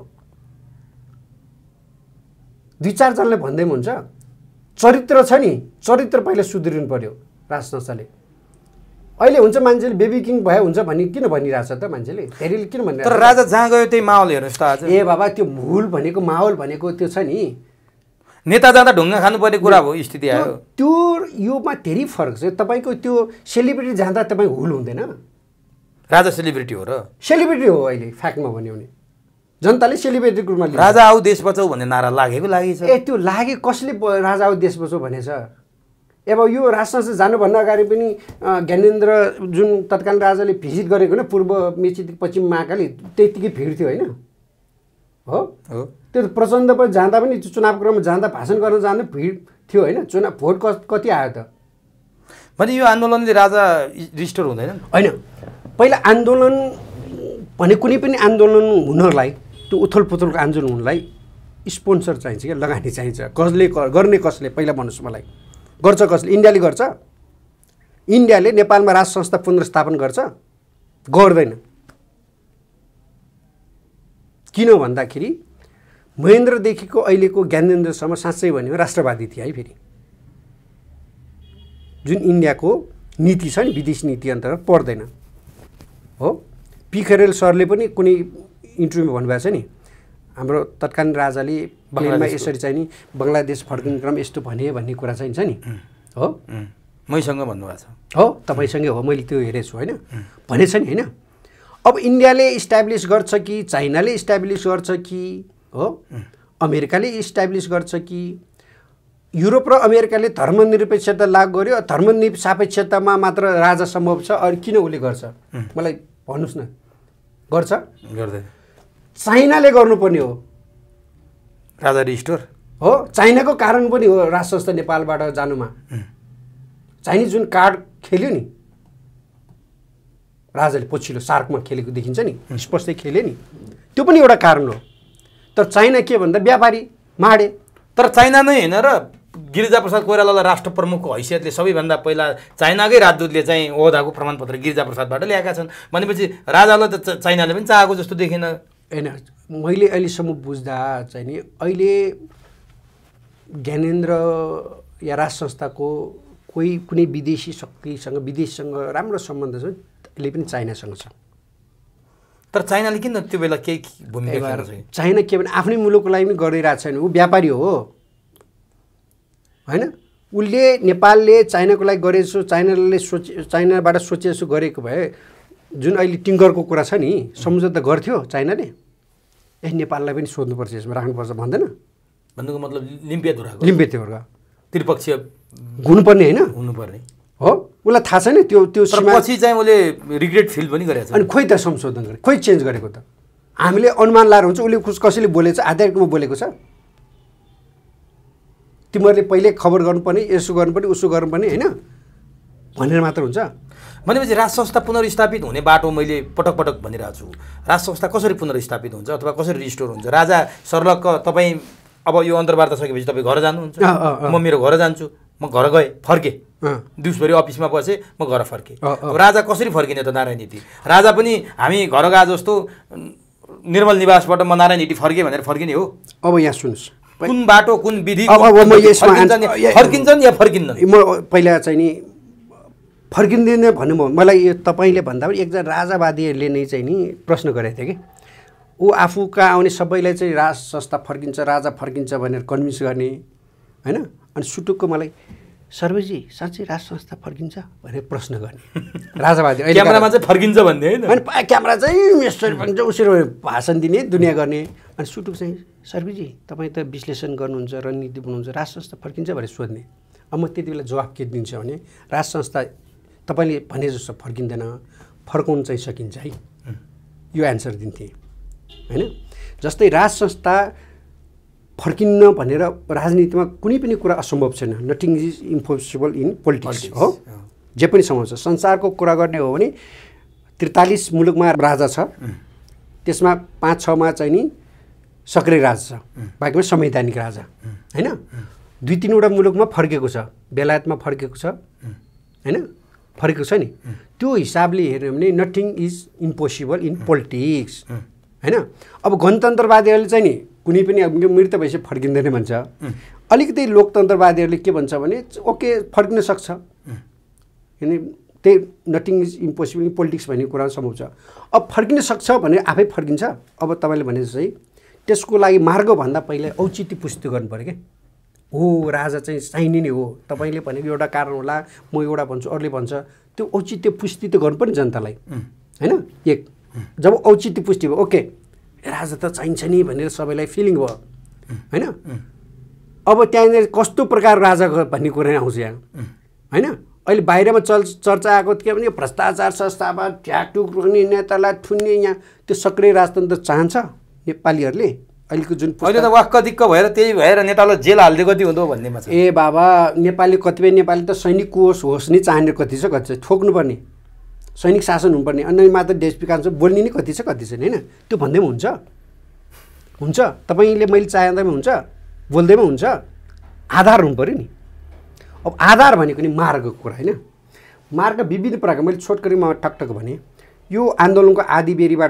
दुई चारजनाले भन्दै हुन्छ, चरित्र छ नि, चरित्र पहिला सुध्रिनु पर्यो राष्ट्र संस्थाले। अहिले हुन्छ मान्छेले बेबी किङ भयो हुन्छ भन्ने किन भनिरहेछ त मान्छेले, धेरैले किन भनिरहेछ? तर राजा जहाँ गयो त्यही माहौल हेर्नुहोस् त आज। ए बाबा त्यो मूल भनेको माहौल भनेको त्यो छ नि, नेता जाँदा ढुङ्गा खानुपर्ने कुरा हो, स्थिति आयो त्यो। योमा धेरै फरक छ। तपाईँको त्यो सेलिब्रिटी जाँदा तपाईँ हुल हुँदैन। राजा सेलिब्रिटी हो र? सेलिब्रिटी हो अहिले फ्याक्टमा भन्यो भने, जनताले सेलिब्रिटीको रूपमा लिन्छ। राजा आऊ देश बचाऊ भन्ने नारा लागेको लागेछ। ए त्यो लागे, कसले राजा आऊ देश बचाऊ भनेछ? अब यो राष्ट्र संस्था जानुभन्दा अगाडि पनि ज्ञानेन्द्र जुन तत्कालीन राजाले भिजिट गरेको होइन पूर्व मेची पश्चिम महाकाली, त्यतिकै भिड थियो होइन हो। त्यो प्रचण्ड पनि जाँदा पनि चुनावको क्रममा जाँदा भाषण गर्न जाँदा भिड थियो होइन। चुनाव भोट कति आयो त? भने यो आन्दोलनले राजा रिस्टोर हुँदैन होइन। पहिला आन्दोलन भने कुनै पनि आन्दोलन हुनलाई, त्यो उथल पुथलको आन्दोलन हुनलाई स्पोन्सर चाहिन्छ क्या, लगानी चाहिन्छ। कसले गर्ने, कसले पहिला भन्नुहोस् मलाई, गर्छ कसले? इन्डियाले गर्छ? इन्डियाले नेपालमा राष्ट्र संस्था पुनर्स्थापन गर्छ? गर्दैन। किन भन्दाखेरि महेन्द्रदेखिको अहिलेको ज्ञानेन्द्रसम्म साँच्चै भन्यो राष्ट्रवादी थिए है। फेरि जुन इन्डियाको नीति छ नि, विदेश नीति अन्तर्गत पर्दैन हो। पी खरेल सरले पनि कुनै इन्टरभ्यूमा भन्नुभएको छ नि, हाम्रो तत्कालीन राजाले प्लेनमा यसरी चाहिँ नि बङ्गलादेश फर्किने क्रम यस्तो भने भन्ने कुरा चाहिँ छ नि हो। मैसँग भन्नुभएको छ हो, तपाईँसँगै हो, मैले त्यो हेरेको छु होइन, भनेछ नि होइन। अब इन्डियाले इस्टाब्लिस गर्छ कि चाइनाले इस्टाब्लिस गर्छ कि हो, अमेरिकाले इस्टाब्लिस गर्छ कि, युरोप र अमेरिकाले धर्मनिरपेक्षता लागू गर्यो, धर्मनिरपेक्षतामा मात्र राजा सम्भव छ, अरू किन उसले गर्छ मलाई भन्नुहोस् न? गर्छ? गर्दैन। चाइनाले गर्नुपर्ने हो राजा रिस्टोर हो। चाइनाको कारण पनि हो राष्ट्र संस्था नेपालबाट जानुमा। चाइनिज जुन कार्ड खेल्यो नि राजाले, पछिल्लो सार्कमा खेलेको देखिन्छ नि, स्पष्टै खेल्यो नि, त्यो पनि एउटा कारण हो। तर चाइना के भन्दा व्यापारी माडे। तर चाइना नै होइन र गिरिजाप्रसाद कोइरालालाई राष्ट्र प्रमुखको हैसियतले सबैभन्दा पहिला चाइनाकै राजदूतले चाहिँ ओहदाको प्रमाणपत्र गिरिजाप्रसादबाट ल्याएका छन् भनेपछि राजालाई त चाइनाले पनि चाहेको जस्तो देखिन। होइन, मैले अहिलेसम्म बुझ्दा चाहिँ नि अहिले ज्ञानेन्द्र या राष्ट्र संस्थाको कोही कुनै विदेशी शक्तिसँग, विदेशसँग राम्रो सम्बन्ध छ, अहिले पनि चाइनासँग छ। तर चाइनाले किन त्यो बेला केही भूमिका खेल्न सक्यो? चाइना के भने आफ्नै मुलुकको लागि पनि गरिरहेको छैन, ऊ व्यापारी हो होइन। उसले नेपालले चाइनाको लागि गरेको, चाइनाले सोचे, चाइनाबाट सोचेसो गरेको भए जुन अहिले टिङ्करको कुरा छ नि, सम्झौता गर्थ्यो चाइनाले, ए नेपाललाई पनि सोध्नुपर्छ, यसमा राख्नुपर्छ भन्दैन? भन्नुको मतलब लिम्पियाधुराको लिम्पियाधुरा त्रिपक्षीय हुनुपर्ने होइन, हुनुपर्ने हो। उसलाई थाहा छैन त्यो त्यो पछि चाहिँ उसले रिग्रेट फिल पनि गरेको छ। अनि खोइ त संशोधन गरे, खोइ चेन्ज गरेको त? हामीले अनुमान लाएर हुन्छ उसले कसैले बोलेको छ, आधारकोमा बोलेको छ। तिमीहरूले पहिले खबर गर्नुपर्ने, यसो गर्नुपर्ने, उसो गर्नुपर्ने होइन भनेर मात्र हुन्छ। भनेपछि राज संस्था पुनर्स्थापित हुने बाटो मैले पटक पटक भनिरहेको छु। राज संस्था कसरी पुनर्स्थापित हुन्छ अथवा कसरी रिस्टोर हुन्छ? राजा सर्लक्क तपाईँ अब यो अन्तर्वार्ता सकेपछि तपाईँ घर जानुहुन्छ, म मेरो घर जान्छु म घर गएँ फर्केँ अँ। दिउँसभरि अफिसमा बसेँ म घर फर्केँ अँ, अँ। अब राजा कसरी फर्किने त नारायण हिटी राजा पनि हामी घर गए जस्तो निर्मल निवासबाट म नारायण हिटी फर्केँ भनेर फर्किने हो अब यहाँ सुन्नुहोस् कुन बाटो कुन विधि अब अब म यसमा फर्किन्छन् या- फर्किन्छन् या फर्किन्नन् म पहिला चाहिँ नि फर्किँदैन भन्नु म मलाई यो तपाईँले भन्दा पनि एकजना राजावादीहरूले नै चाहिँ नि प्रश्न गरेको थियो कि ऊ आफू कहाँ आउने सबैलाई चाहिँ राज संस्था फर्किन्छ राजा फर्किन्छ भनेर कन्भिन्स गर्ने होइन अनि सुटुक्क मलाई सर्वेजी साँच्चै राज संस्था फर्किन्छ भनेर प्रश्न गर्ने राजावादी अहिले क्यामेरामा चाहिँ फर्किन्छ भन्ने होइन अनि पा- क्यामेरा चाहिँ यसरी भन्छ उसरी भाषण दिने दुनियाँ गर्ने अनि सुटुक चाहिँ सर्वेजी तपाईँ त विश्लेषण गर्नुहुन्छ रणनीति बनाउनुहुन्छ राज संस्था फर्किन्छ भनेर सोध्ने अब म त्यति बेला जवाफ के दिन्छु भने राज संस्था तपाईँले भने जस्तो फर्किँदैन फर्काउनु चाहिँ सकिन्छ है यो एन्सर दिन्थेँ होइन जस्तै राज संस्था फर्किन्न भनेर राजनीतिमा कुनै पनि कुरा असम्भव छैन nothing is impossible in politics हो जे पनि सम्भव छ संसारको कुरा गर्ने हो भने त्रितालिस मुलुकमा राजा छ त्यसमा पाँच छमा चाहिँ नि सक्रिय राज छ बाँकीमा संवैधानिक राजा होइन दुई तिनवटा मुलुकमा फर्केको छ बेलायतमा फर्केको छ होइन फर्केको छ नि त्यो हिसाबले हेऱ्यो भने nothing is impossible in politics होइन अब गणतन्त्रवादीहरूले चाहिँ नि कुनै पनि अब मृत भएपछि फर्किँदैन भन्छ अलिकति लोकतन्त्रवादीहरूले के भन्छ भने ओके फर्किन सक्छ किन त्यही nothing is impossible in politics भन्ने कुरा सम्भव छ अब फर्किन सक्छ भने आफै फर्किन्छ अब तपाईँले भने जस्तै त्यसको लागि मार्गभन्दा पहिला औचित्य पुष्टि गर्नु पऱ्यो क्या हो राजा चाहिँ चाहिने नै हो तपाईँले भनेको एउटा कारण होला म एउटा भन्छु अरूले भन्छ त्यो औचित्य पुष्टि त गर्नु पर्ने जनतालाई होइन एक जब औचित्य पुष्टि भयो ओके राजा त चाहिन्छ नि भनेर सबैलाई फिलिङ भयो होइन अब त्यहाँनिर कस्तो प्रकार राजा भन्ने कुरा आउँछ यहाँ होइन अहिले बाहिरमा चल चर्चा आएको के भने भ्रष्टाचार संस्थामा ठ्याकटुक रोक्ने नेतालाई थुन्ने यहाँ त्यो सक्रिय राजतन्त्र चाहन्छ नेपालीहरूले अहिलेको जुन अहिले त वाक्क दिक्क भएर त्यही भएर नेतालाई जेल हाल्दै कति हुँदो भन्नेमा छ ए बाबा नेपाली कतिपय नेपाली त सैनिक होस् होस् नै चाहने कति छ कति छ ठोक्नुपर्ने सैनिक शासन हुनुपर्ने अनि मात्र देश विकास बोल्ने नि कति छ कति छैन होइन त्यो भन्दैमा हुन्छ हुन्छ तपाईँले मैले चाहँदैमा हुन्छ बोल्दैमा हुन्छ आधार हुनु पऱ्यो नि अब आधार भनेको नि मार्गको कुरा होइन मार्ग विविध प्रकारको मैले छोटकरीमा टकटक भने यो आन्दोलनको आदिबेरीबाट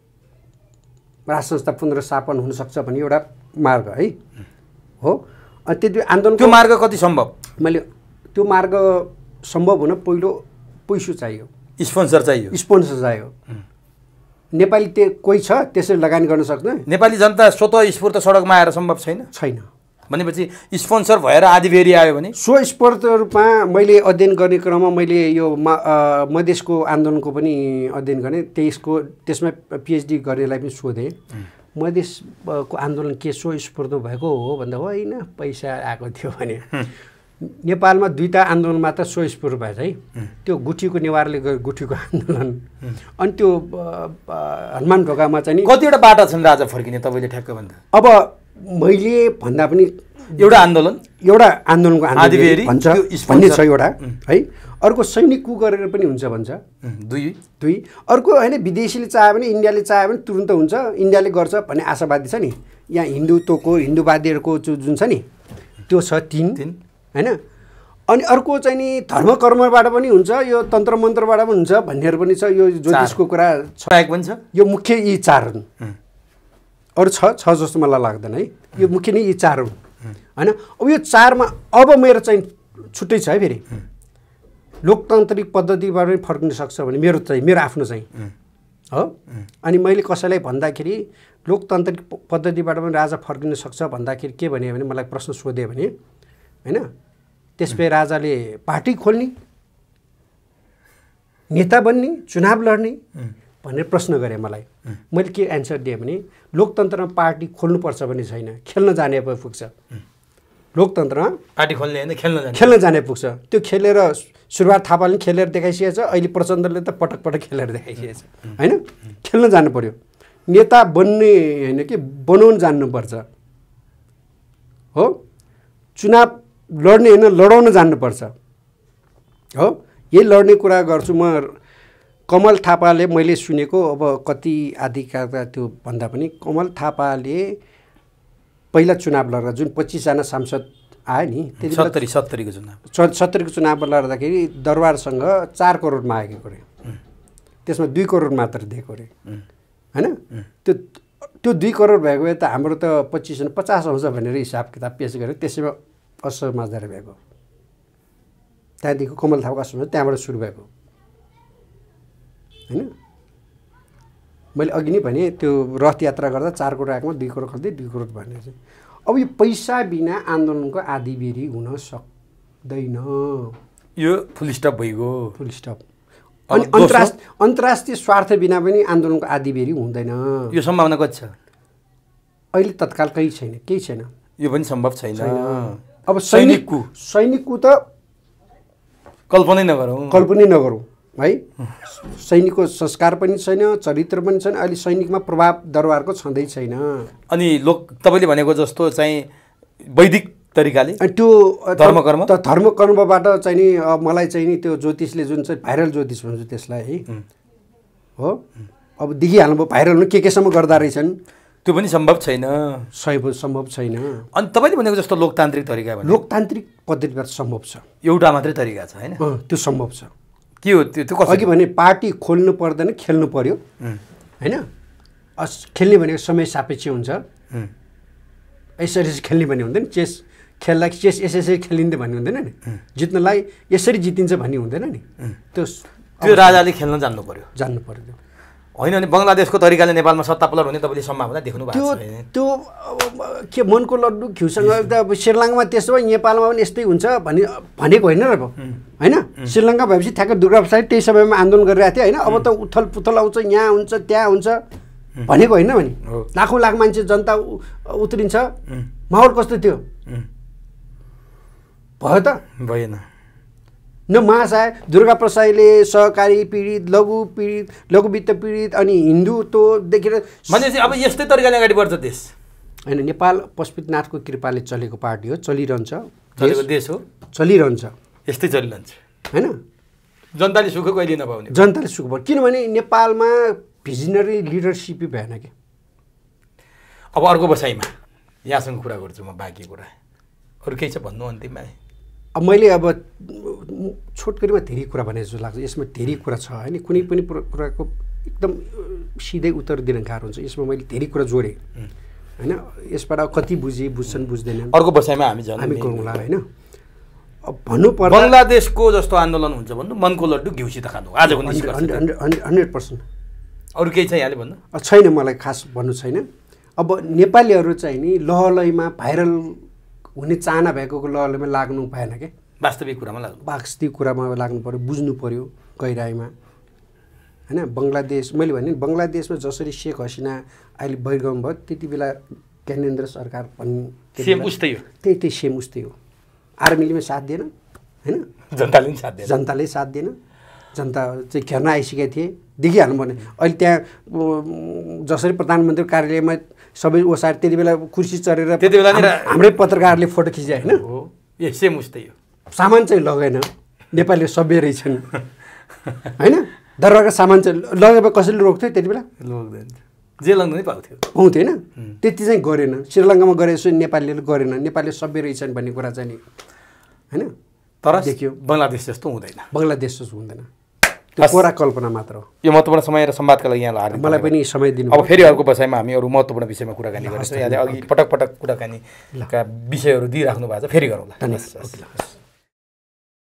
राज संस्था पुनर्स्थापन हुनसक्छ भन्ने एउटा मार्ग है हो अनि त्यति आन्दोलन त्यो मार्ग कति सम्भव मैले त्यो मार्ग सम्भव हुन पहिलो पैसो चाहियो स्पोन्सर चाहियो स्पोन्सर चाहियो नेपाली त्यो कोही छ त्यसरी लगानी गर्न सक्दैन नेपाली जनता स्वतः स्फूर्त सडकमा आएर सम्भव छैन छैन भनेपछि स्पोन्सर भएर आदिबेरी आयो भने स्वस्फूर्त रूपमा मैले अध्ययन गर्ने क्रममा मैले यो मधेसको आन्दोलनको पनि अध्ययन गरेँ त्यसको त्यसमा पिएचडी गर्नेलाई पनि सोधेँ मधेसको आन्दोलन के स्वस्फूर्त भएको हो भन्दा होइन पैसा आएको थियो भने नेपालमा दुईवटा आन्दोलन मात्र स्वस्फूर्त भएछ है त्यो गुठीको नेवारले गुठीको आन्दोलन अनि त्यो हनुमान ढोकामा चाहिँ कतिवटा बाटा छन् राजा फर्किने तपाईँले ठ्याक्क भन्दा अब मैले भन्दा पनि एउटा आन्दोलन एउटा आन्दोलनको आदिबेरी भन्छ भन्ने छ एउटा है अर्को सैनिक कु गरेर पनि हुन्छ भन्छ दुई दुई अर्को होइन विदेशीले चाह्यो भने इन्डियाले चाह्यो भने तुरुन्त हुन्छ इन्डियाले गर्छ भन्ने आशावादी छ नि यहाँ हिन्दुत्वको हिन्दूवादीहरूको जुन छ नि त्यो छ तिन तिन होइन अनि अर्को चाहिँ नि धर्म कर्मबाट पनि हुन्छ यो तन्त्र मन्त्रबाट पनि हुन्छ भन्नेहरू पनि छ यो ज्योतिषको कुरा छ पनि छ यो मुख्य यी चार हुन् अरू छ छ जस्तो मलाई लाग्दैन है यो मुख्य नै यी चार हुन् होइन अब यो चारमा अब मेरो चाहिँ छुट्टै छ है फेरि लोकतान्त्रिक पद्धतिबाट पनि फर्किन सक्छ भने मेरो चाहिँ मेरो आफ्नो चाहिँ हो अनि मैले कसैलाई भन्दाखेरि लोकतान्त्रिक पद्धतिबाट पनि राजा फर्किन सक्छ भन्दाखेरि के भने भने मलाई प्रश्न सोध्यो भने होइन त्यसपछि राजाले पार्टी खोल्ने नेता बन्ने चुनाव लड्ने भनेर प्रश्न गरेँ मलाई मैले के एन्सर दिएँ भने लोकतन्त्रमा पार्टी खोल्नुपर्छ भन्ने छैन खेल्न जाने पो पुग्छ लोकतन्त्रमा पार्टी खोल्ने होइन खेल्न जाने खेल्न जाने पुग्छ त्यो खेलेर सुरुवात थापाले खेलेर देखाइसकेको छ अहिले प्रचण्डले त पटक पटक खेलेर देखाइसकेको छ होइन खेल्न जानु पर्यो नेता बन्ने होइन कि बनाउन जान्नुपर्छ हो चुनाव लड्ने होइन लडाउन जान्नुपर्छ हो यही लड्ने कुरा गर्छु म कमल थापाले मैले सुनेको अब कति आधिकारिकता त्यो भन्दा पनि कमल थापाले पहिला चुनाव लडेर जुन पच्चिसजना सांसद आयो नि त्यति सत्तरी सत्तरीको चुनाव सत्तरीको चुनाव लड्दाखेरि दरबारसँग चार करोड मागेको अरे त्यसमा दुई करोड मात्र दिएको अरे होइन त्यो त्यो दुई करोड भएको भए त हाम्रो त पच्चिस पचास आउँछ भनेर हिसाब किताब पेस गरेर त्यसैमा असमाजदार भएको त्यहाँदेखि कमल थापाको असमाज त्यहाँबाट सुरु भएको होइन मैले अघि नै भने त्यो रथ यात्रा गर्दा चार करोड आएकोमा दुई करोड खर्दै दुई करोड भनेर चाहिँ अब यो पैसा बिना आन्दोलनको आधीबेरी हुन सक्दैन यो फुल स्टप भइगयो फुल स्टप अनि अन्तर्राष्ट्रिय अन्तर्राष्ट्रिय स्वार्थ बिना पनि आन्दोलनको आधीबेरी हुँदैन यो सम्भावना कति छ अहिले तत्काल केही छैन केही छैन यो पनि सम्भव छैन अब सैनिकको सैनिकको त कल्पनै नगरौँ कल्पनै नगरौँ है सैनिकको संस्कार पनि छैन चरित्र पनि छैन अहिले सैनिकमा प्रभाव दरबारको छँदै छैन अनि लोक तपाईँले भनेको जस्तो चाहिँ वैदिक तरिकाले अनि त्यो धर्मकर्म त धर्मकर्मबाट चाहिँ नि मलाई चाहिँ नि त्यो ज्योतिषले जुन चाहिँ भाइरल ज्योतिष भन्छु त्यसलाई है हो अब देखिहाल्नु भयो भाइरल के केसम्म गर्दा रहेछन् त्यो पनि सम्भव छैन सही सम्भव छैन अनि तपाईँले भनेको जस्तो लोकतान्त्रिक तरिका भने लोकतान्त्रिक पद्धतिबाट सम्भव छ एउटा मात्रै तरिका छ होइन त्यो सम्भव छ के हो त्यो त्यो अघि भने पार्टी खोल्नु पर्दैन खेल्नु पर्यो होइन अस खेल्ने भनेको समय सापेक्ष हुन्छ यसरी खेल्ने भन्ने हुँदैन चेस खेल्दा चेस यसरी खेलिँदै भन्ने हुँदैन नि जित्नलाई यसरी जितिन्छ भन्ने हुँदैन नि त्यो त्यो राजाले खेल्न जान्नु पर्यो जान्नु पर्यो होइन अनि बङ्गलादेशको तरिकाले नेपालमा सत्ता पलट हुने तपाईँले सम्भावना देख्नु भएको छ त्यो के मनको लड्डु घिउसँग त श्रीलङ्कामा त्यसो भए नेपालमा पनि यस्तै हुन्छ भने भनेको होइन र अब होइन श्रीलङ्का भएपछि ठ्याक्क दुर्गा प्रसाद त्यही समयमा आन्दोलन गरिरहेको थियो होइन अब त उथल पुथल आउँछ यहाँ हुन्छ त्यहाँ हुन्छ भनेको होइन भने लाखौँ लाख मान्छे जनता उत्रिन्छ माहौल कस्तो थियो भयो त भएन न महाशय दुर्गा प्रसाईले सहकारी पीडित लघु पीडित लघुवित्त पीडित अनि हिन्दुत्व देखेर भनेपछि अब यस्तै तरिकाले अगाडि बढ्छ देश होइन नेपाल पशुपतिनाथको कृपाले चलेको पार्टी हो चलिरहन्छ चलेको देश हो चलिरहन्छ यस्तै चलिरहन्छ होइन जनताले सुख कहिले नपाउने जनताले सुख पाउने किनभने नेपालमा भिजनरी लिडरसिपै भएन कि अब अर्को बसाइमा यहाँसँग कुरा गर्छु म बाँकी कुरा अरू केही छ भन्नु अन्तिममा अब मैले अब छोटकरीमा धेरै कुरा भने जस्तो लाग्छ यसमा धेरै कुरा छ होइन कुनै पनि कुराको एकदम सिधै उत्तर दिन गाह्रो हुन्छ यसमा मैले धेरै कुरा जोडेँ होइन यसबाट कति बुझेँ बुझ्छन् बुझ्दैनन् अर्को बसाइमा हामी हामी गरौँला होइन अब भन्नुपर्दा बङ्गलादेशको जस्तो आन्दोलन हुन्छ भन्नु मनको लड्डु घिउसित खानु आजको हन्ड्रेड पर्सेन्ट अरू केही छ यहाँले भन्नु छैन मलाई खास भन्नु छैन अब नेपालीहरू चाहिँ नि लहलैमा भाइरल हुने चाहना भएको लहलैमा लाग्नु भएन क्या वास्तविक कुरामा लाग्नु वास्तविक कुरामा लाग्नु पऱ्यो बुझ्नु पऱ्यो गहिराइमा होइन बङ्गलादेश मैले भने बङ्गलादेशमा जसरी शेख हसिना अहिले बहिर्गमन भयो त्यति बेला ज्ञानेन्द्र सरकार पनि सेम उस्तै हो त्यही त्यही सेम उस्तै हो आर्मीले पनि साथ दिएन होइन जनताले पनि साथ दिएन जनताले साथ दिएन जनता चाहिँ खेर्न आइसकेका थिए देखिहाल्नु भने अहिले त्यहाँ जसरी प्रधानमन्त्री कार्यालयमा सबै ओसार त्यति बेला कुर्सी चढेर त्यति बेला हाम्रै पत्रकारले फोटो खिचे होइन हो ए सेम उस्तै हो सामान चाहिँ लगेन नेपालीले सभ्य रहेछन् होइन दरबारको सामान चाहिँ लगेर कसैले रोक्थ्यो त्यति बेला लोक्दैन जे लग्नु नै पाउँथ्यो पाउँथ्यो होइन त्यति चाहिँ गरेन श्रीलङ्कामा गरेपछि नेपालीले गरेन नेपालीले सभ्य रहेछन् भन्ने कुरा चाहिँ नि होइन तर देखियो बङ्गलादेश जस्तो हुँदैन बङ्गलादेश जस्तो हुँदैन त्यो पुरा कल्पना मात्र हो यो महत्त्वपूर्ण समय र संवादका लागि यहाँलाई हार्दिक मलाई पनि समय दिनु अब फेरि अर्को बसाइमा हामी अरू महत्त्वपूर्ण विषयमा कुराकानी गर्छौँ यहाँले अघि पटक पटक कुराकानीका विषयहरू दिइराख्नु भएको छ फेरि गरौँला धन्यवाद।